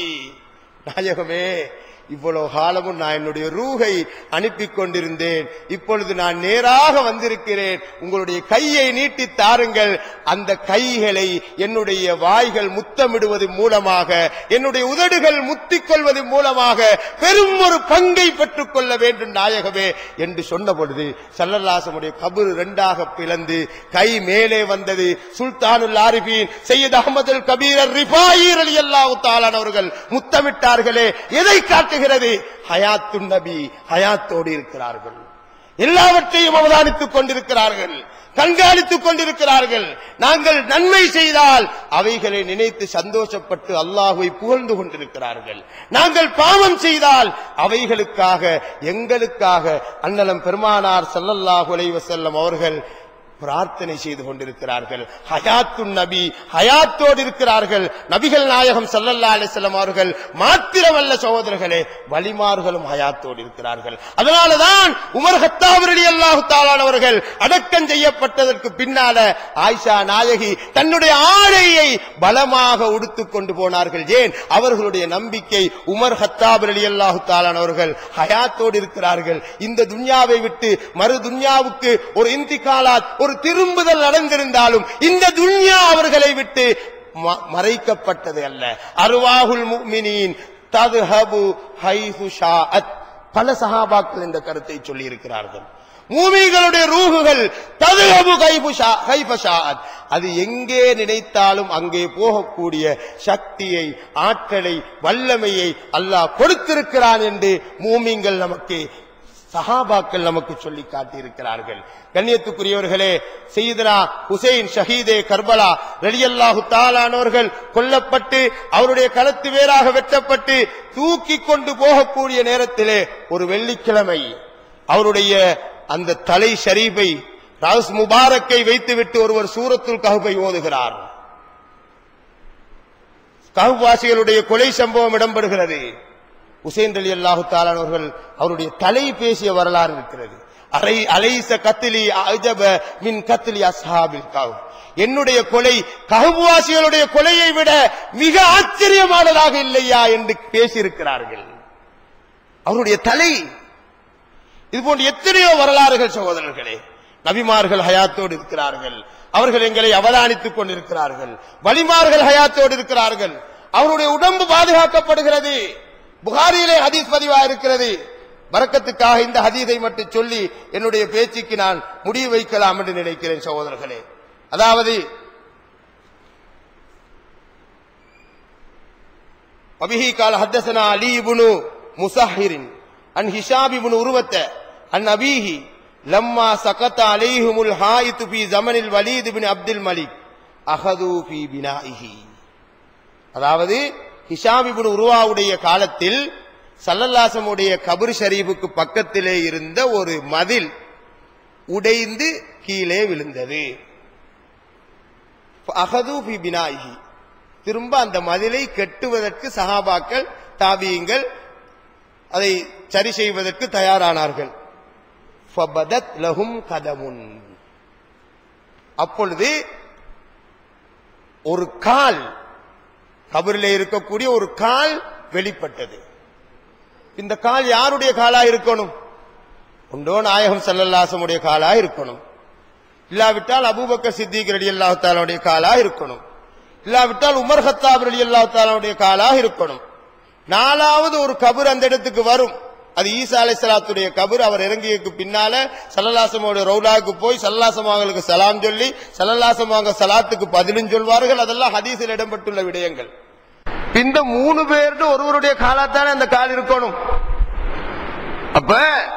நாயகமே, இவ்வளவு காலமும் நான் என்னுடைய ரூஹை அனுப்பி கொண்டிருந்தேன், இப்பொழுது நான் நேராக வந்திருக்கிறேன், உங்களுடைய கையை நீட்டி தாருங்கள். அந்த கைகளை என்னுடைய வாய்கள் முத்தமிடுவது மூலமாக, என்னுடைய உதடுகள் முத்திக் கொள்வது மூலமாக பெரும் ஒரு பங்கை பெற்றுக் கொள்ள வேண்டும் நாயகமே என்று சொன்ன பொழுது ஸல்லல்லாஹு அலைஹி வஸல்லம் கபர் இரண்டாக பிளந்து கை மேலே வந்தது. சுல்தானுல் ஆரிஃபீன் சையத் அஹ்மதுல் கபீர் ரிஃபாயி ரலியல்லாஹு தஆலா அவர்கள் முத்தமிட்டார்களே, எதை காட்டுகிறது? ஹயாத்துன் நபி, ஹயாத்தோடு இருக்கிறார்கள், எல்லாவற்றையும் அவதானித்துக் கொண்டிருக்கிறார்கள், கண்காணித்துக் கொண்டிருக்கிறார்கள். நாங்கள் நன்மை செய்தால் அவைகளை நினைத்து சந்தோஷப்பட்டு அல்லாஹ்வை புகழ்ந்து கொண்டிருக்கிறார்கள். நாங்கள் பாவம் செய்தால் அவைகளுக்காக எங்களுக்காக அன்னலம் பெருமானார் ஸல்லல்லாஹு அலைஹி வஸல்லம் அவர்கள் பிரார்த்தனை செய்து கொண்டிருக்கிறார்கள். ஹயாத்துன் நபி, ஹயாத்தோடு இருக்கிறார்கள். நபிகள் நாயகம் ஸல்லல்லாஹு அலைஹி வஸல்லம் அவர்கள் மாத்திரமல்ல சகோதரர்களே, வலிமார்களும் ஹயாத்தோடு இருக்கிறார்கள். அதனாலதான் உமர் கத்தாப் ரலியல்லாஹு தஆலா அவர்கள் அடக்கம் செய்யப்பட்டதற்கு பின்னால ஆயிஷா நாயகி தன்னுடைய ஆடையை பலமாக உடுத்துக் கொண்டு போனார்கள். ஏன்? அவர்களுடைய நம்பிக்கை உமர் கத்தாப் ரலியல்லாஹு தஆலா அவர்கள் ஹயாத்தோடு இருக்கிறார்கள். இந்த துன்யாவை விட்டு மறு துன்யாவுக்கு ஒரு இன்திகாலாத், ஒரு திரும்புதல் நடந்திருந்தாலும் இந்த துன்யா அவர்களை விட்டு மறைக்கப்பட்டது அல்ல. அர்வாஹுல் முஃமினீன் தத்ஹபு ஹைது ஷாஅத். பல சஹாபாக்கள் இந்த கருத்தை சொல்லி இருக்கிறார்கள். மூமின்களுடைய ரூஹுகள் தத்ஹபு கைஃப ஷாஅத், அது எங்கே நினைத்தாலும் அங்கே போகக்கூடிய சக்தியை, ஆற்றலை, வல்லமையை அல்லாஹ் கொடுத்திருக்கிறான் என்று மூமின்கள் நமக்கு, சஹாபாக்கள் நமக்கு சொல்லி காட்டியிருக்கிறார்கள். கண்ணியத்துக்குரியவர்களே, சையதுனா ஹுசைன் ஷஹீதே கர்பலா ரலியல்லாஹு தஆலா அவர்கள் கொல்லப்பட்டு அவருடைய கழுத்து வேறாக வெட்டப்பட்டு தூக்கி கொண்டு போகக்கூடிய நேரத்திலே ஒரு வெள்ளிக்கிழமை அவருடைய அந்த தலை ஷரீஃபை, ராஸ் முபாரக்கை வைத்துவிட்டு ஒருவர் சூரத்துல் கஹ்ஃபை ஓதுகிறார். கஹ்ஃப் வாசிகளுடைய கொலை சம்பவம் இடம்பெறுகிறது. ஹுசைன் ரலியல்லாஹு தஆலா அவர்கள் அவருடைய தலை பேசிய வரலாறு இருக்கிறது. அலை அலைஸ கத்லி அஜப மின் கத்லி அஸ்ஹாபில் கஹ்ஃப், என்னுடைய கொலை கஹ்ஃப்வாசிகளுடைய கொலையை விட மிக ஆச்சரியமானதாக இல்லையா என்று பேசியிருக்கிறார்கள். அவருடைய தலை. இதுபோன்ற எத்தனையோ வரலாறுகள் சகோதரர்களே. நபிமார்கள் ஹயாத்தோடு இருக்கிறார்கள், அவர்கள் எங்களை அவதானித்துக் கொண்டிருக்கிறார்கள். வலிமார்கள் ஹயாத்தோடு இருக்கிறார்கள், அவருடைய உடம்பு பாதுகாக்கப்படுகிறது. புகாரியிலே ஹதீஸ் பதிவா இருக்கிறது. பரக்கத்துக்காக இந்த ஹதீஸை மட்டும் சொல்லி என்னுடைய பேச்சுக்கு நான் முடிவு வைக்கலாம் என்று நினைக்கிறேன் சகோதரர்களே. அதாவது அபிஹி கால ஹத்தஸனா அலி இப்னு முஸஹிரின் அன் ஹிஷாம் இப்னு உர்வத அன் அபிஹி லம்மா சகத அலைஹிமுல் ஹாயித் ஃபீ ஸமனில் வலீத் இப்னு அப்துல் மலிக் அஹது ஃபீ பினாஇஹி. அதாவது ஹிஷாம் இப்னு உர்வாவுடைய காலத்தில் ஸல்லல்லாஹு அலைஹி வஸல்லம் கபர் ஷரீஃபுக்கு பக்கத்திலே இருந்த ஒரு மதில் உடைந்து கீழே விழுந்தது. அஹது ஃபீ பினாஇஹி, திரும்ப அந்த மதிலை கட்டுவதற்கு சஹாபாக்கள், தாபியீங்கள் அதை சரி செய்வதற்கு தயாரானார்கள். ஃபபதத் லஹும் கதமுன். அப்பொழுது ஒரு கால், கபரிலே இருக்கக்கூடிய ஒரு கால் வெளிப்பட்டது. இந்த கால் யாருடைய காலா இருக்கணும்? ஒன்றோ நாயகம் ஸல்லல்லாஹு அலைஹி வஸல்லம் உடைய காலா இருக்கணும், இல்லாவிட்டால் அபூபக்கர் சித்திக் ரலியல்லாஹு தஆலா உடைய காலா இருக்கணும், இல்லாவிட்டால் உமர் கத்தாப் ரலியல்லாஹு தஆலா உடைய காலா இருக்கணும். நாலாவது ஒரு கபர் அந்த இடத்துக்கு வரும். அது ஈசா அலைஹிஸ்ஸலாத்துடைய கபர். அவர் இறங்கியதுக்கு பின்னால ஸல்லல்லாஹு அலைஹி வஸல்லம் ரவுலாவுக்கு போய் ஸல்லல்லாஹு அலைஹி வஸல்லம் அவங்களுக்கு சலாம் சொல்லி ஸல்லல்லாஹு அலைஹி வஸல்லம் சலாத்துக்கு பதிலும் சொல்வார்கள். அதெல்லாம் ஹதீஸில் இடம்பெற்றுள்ள விடயங்கள். இந்த மூணு பேருக்கு ஒருவருடைய காலாத்தானே அந்த கால் இருக்கணும். அப்ப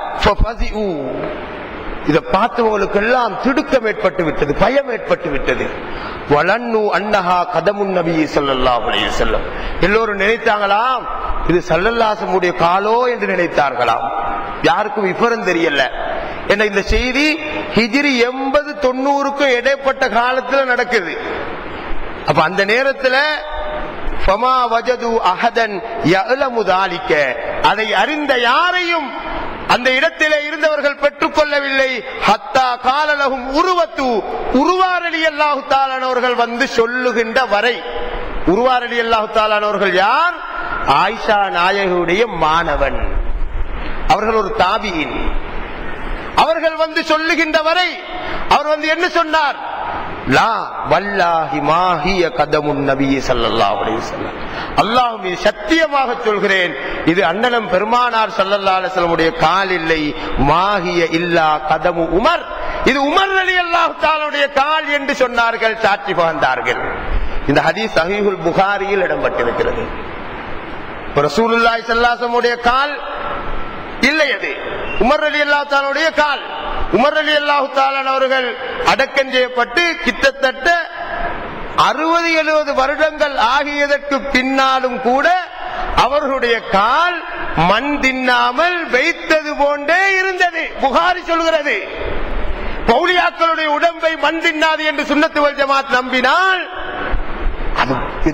இதை பார்த்தவங்களுக்கு எல்லாம் திடுக்கம் ஏற்பட்டு விட்டது, பயம் ஏற்பட்டு விட்டது. வலன்னு அன்னஹா கதமுன் நபி ஸல்லல்லாஹு அலைஹி வஸல்லம். எல்லோரும் நினைத்தாங்களாம் இது ஸல்லல்லாஹு அலைஹி வஸல்லம் காலோ என்று நினைத்தார்களாம். யாருக்கும் விவரம் தெரியல. என்ன இந்த செய்தி ஹிஜ்ரி எண்பது தொண்ணூறுக்கும் இடைப்பட்ட காலத்தில் நடக்குது. அப்ப அந்த நேரத்தில் ஃபமா வஜது அஹதன் யஅலமு ذلك, அதை அறிந்த யாரையும் அந்த இடத்திலே இருந்தவர்கள் பெற்றுக் கொள்ளவில்லை. ஹத்தா காலலஹும் உருவத்து, உருவார் ரலியல்லாஹு தஆலா அவர்கள் வந்து சொல்லுகின்ற வரை. உருவார் ரலியல்லாஹு தஆலா அவர்கள் யார்? ஆயிஷா நாயகியுடைய மாணவன். அவர்கள் ஒரு தாபியின். அவர்கள் வந்து சொல்லுகின்ற வரை அவர் வந்து என்ன சொன்னார்? லா வல்லாஹி மாஹிய கதமுன் நபி ஸல்லல்லாஹு அலைஹி வஸல்லம். அல்லாஹ் மீது சத்தியமாக சொல்கிறேன், இது அண்ணலம் பெருமானார் ஸல்லல்லாஹு அலைஹி வஸல்லம் உடைய கால் இல்லை. மாஹிய இல்லா கதமு உமர், இது உமர் ரலியல்லாஹு தஆலா உடைய கால் என்று சொன்னார்கள், சாட்சி பகர்ந்தார்கள். இந்த ஹதீஸ் சஹீஹுல் புகாரியில் இடம்பெற்றிருக்கிறது. ரசூலுல்லாஹி ஸல்லல்லாஹு அலைஹி வஸல்லம் உடைய கால் இல்லை, அது உமர் ரலியல்லாஹு தஆலா உடைய கால். உமர் ரலியல்லாஹு தஆலா அவர்கள் அடக்கம் செய்யப்பட்டு கிட்டத்தட்ட அறுபது எழுபது வருடங்கள் ஆகியதற்கு பின்னாலும் கூட அவர்களுடைய கால் மண் தின்னாமல் வைத்தது போன்றே இருந்தது. புகாரி சொல்கிறது, பவுலியாக்களுடைய உடம்பை மண் தின்னாது என்று சுன்னத்து வல் ஜமாத் நம்பினால் அது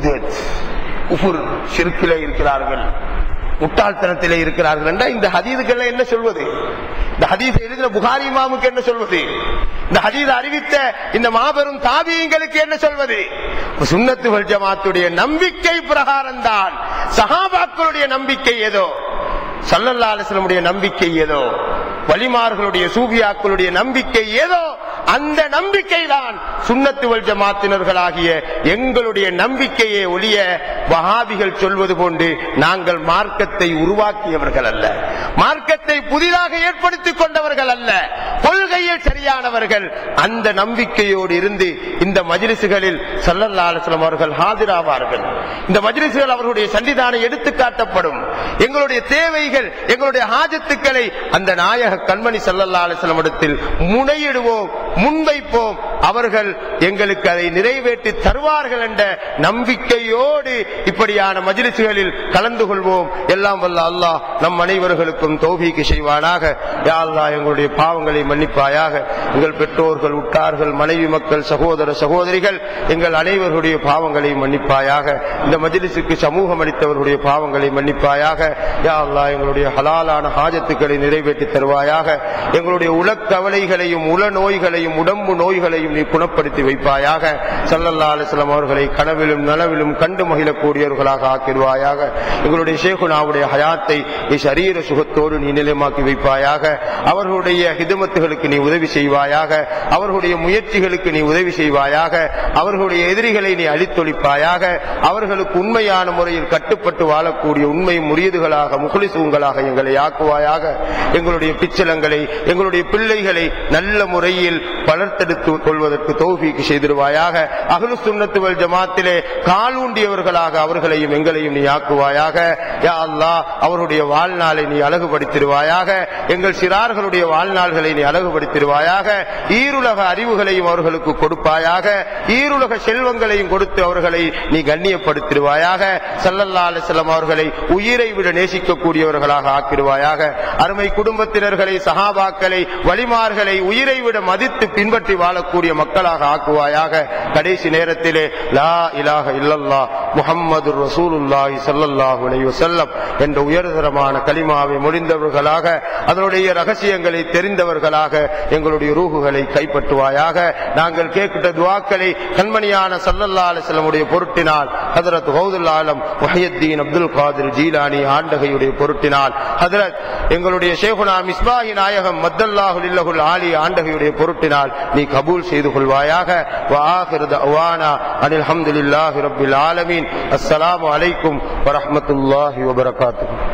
குஃபுர், ஷிர்கிலே இருக்கிறார்கள், முட்டாள்தனத்திலே இருக்கிறார்கள் என்றால் இந்த ஹதீதுகள் என்ன சொல்வது? இந்த ஹதீஸ் எழுதின புகாரி இமாமுக்கு என்ன சொல்வது? இந்த ஹதீஸ் அறிவித்த இந்த மாபெரும் தாபியங்களுக்கு என்ன சொல்வது? சுன்னத்து வல் ஜமாத்துடைய நம்பிக்கை பிரகாரம் தான். சஹாபாக்களுடைய நம்பிக்கை ஏதோ, ஸல்லல்லாஹு அலைஹி வஸல்லம் உடைய நம்பிக்கை ஏதோ, வலிமார்களுடைய சூபியாக்களுடைய நம்பிக்கை ஏதோ, அந்த நம்பிக்கை தான் சுன்னத்து வல் ஜமாத்தினர்களாகிய எங்களுடைய நம்பிக்கையை ஒழிய வஹாபிகள் சொல்வது போன்று நாங்கள் மார்க்கத்தை உருவாக்கியவர்கள் அல்ல, மார்க்கத்தை புதிதாக ஏற்படுத்திக் கொண்டவர்கள் அல்ல, கொள்கையில் சரியானவர்கள். அந்த நம்பிக்கையோடு இருந்து இந்த மஜ்லிஸ்களில் ஸல்லல்லாஹு அலைஹி வஸல்லம் அவர்கள் ஆஜராவார்கள். இந்த மஜ்லிஸ்கள் அவர்களுடைய சன்னிதானம் எடுத்து காட்டப்படும். எங்களுடைய தேவைகள், எங்களுடைய ஹாஜத்துக்களை அந்த நாயக கண்மணி ஸல்லல்லாஹு அலைஹி வஸல்லம் இடத்தில் முனையிடுவோம், முன்வைப்போம். அவர்கள் எங்களுக்கு அதை நிறைவேற்றி தருவார்கள் என்ற நம்பிக்கையோடு இப்படியான மஜ்லிஸ்களில் கலந்து கொள்வோம். எல்லாம் வல்ல அல்லாஹ் நம் அனைவர்களுக்கும் தௌஃபீக் செய்வானாக. யா அல்லாஹ் எங்களுடைய பாவங்களை மன்னிப்பாயாக. எங்கள் பெற்றோர்கள், உற்றார்கள், மனைவி மக்கள், சகோதர சகோதரிகள் எங்கள் அனைவருடைய பாவங்களை மன்னிப்பாயாக. இந்த மஜ்லிஸுக்கு சமூகம் அளித்தவர்களுடைய பாவங்களை மன்னிப்பாயாக. யா அல்லாஹ் எங்களுடைய ஹலாலான ஹாஜத்துக்களை நிறைவேற்றி தருவாயாக. எங்களுடைய உலக்கவலைகளையும் உல நோய்களையும் உடம்பு நோய்களையும் நீ குணப்படுத்தி வைப்பாயாக. ஸல்லல்லாஹு அலைஹி வஸல்லம் அவர்களை கனவிலும் நனவிலும் கண்டு மகிழக்கூடியவர்களாக ஆக்கிடுவாயாக. எங்களுடைய ஷேகுனாவுடைய ஹயாத்தை நீ சரீர சுகத்தோடு நீ நிலைமாக்கி வைப்பாயாக. அவர்களுடைய ஹிதமத்துகளுக்கு நீ உதவி செய்வாயாக. அவர்களுடைய முயற்சிகளுக்கு நீ உதவி செய்வாயாக. அவர்களுடைய எதிரிகளை நீ அழித்தொழிப்பாயாக. அவர்களுக்கு உண்மையான முறையில் கட்டுப்பட்டு வாழக்கூடிய உண்மை முறியதுகளாக முகுலிசூங்களாக எங்களை ஆக்குவாயாக. எங்களுடைய பிச்சலங்களை, எங்களுடைய பிள்ளைகளை நல்ல முறையில் வளர்த்தெடுத்துக் கொள்வதற்கு தௌஃபீக் செய்திருவாயாக. அஹ்லு சுன்னத்து வல் ஜமாத்திலே காலூண்டியவர்களாக அவர்களையும் எங்களையும் நீ ஆக்குவாயாக. யா அல்லாஹ் அவருடைய வாழ்நாளை நீ அழகுபடுத்திடுவாயாக. எங்கள் சிறார்களுடைய வாழ்நாள்களை நீ அழகுபடுத்திடுவாயாக. ஈருலக அறிவுகளையும் அவர்களுக்கு கொடுப்பாயாக. ஈருலக செல்வங்களையும் கொடுத்து அவர்களை நீ கண்ணியப்படுத்திடுவாயாக. ஸல்லல்லாஹு அலைஹி வஸல்லம் அவர்களை உயிரை விட நேசிக்கக்கூடியவர்களாக ஆக்கிடுவாயாக. அருமை குடும்பத்தினர்களை, சஹாபாக்களை, வலிமார்களை உயிரை விட மதித்து பின்பற்றி வாழக்கூடிய மக்களாக ஆக்குவாயாக. கடைசி நேரத்திலே லா இலாஹ இல்லல்லாஹ் முஹம்மதுர் ரசூலுல்லாஹி ஸல்லல்லாஹு அலைஹி வஸல்லம் என்ற உயர்தரமான கலிமாவை முடிந்தவர்களாக, அதனுடைய ரகசியங்களை தெரிந்தவர்களாக எங்களுடைய ரூஹுகளை கைப்பற்றுவாயாக. நாங்கள் கேட்கிட்ட துஆக்களை கண்மணியான ஸல்லல்லாஹு அலைஹி வஸல்லம் உடைய பொருட்டினால், ஹஜ்ரத் கௌதுல் ஆலம் முஹியுத்தீன் அப்துல் காதிர் ஜீலானி ஆண்டகையுடைய பொருட்டினால், ஹஜ்ரத் எங்களுடைய ஷேகுனா மிஸ்பாஹி நாயகம் மத்தல்லாஹு லில்லஹுல் ஆலி ஆண்டகையுடைய பொருட்டினால் நீ கபூல் செய்து கொள்வாயாக. வ ஆகிரு தஅவானா அனில் ஹம்துலில்லாஹி ரப்பில் ஆலமீன். அஸ்ஸலாமு அலைக்கும் வ ரஹ்மத்துல்லாஹி வ பரகாத்துஹு.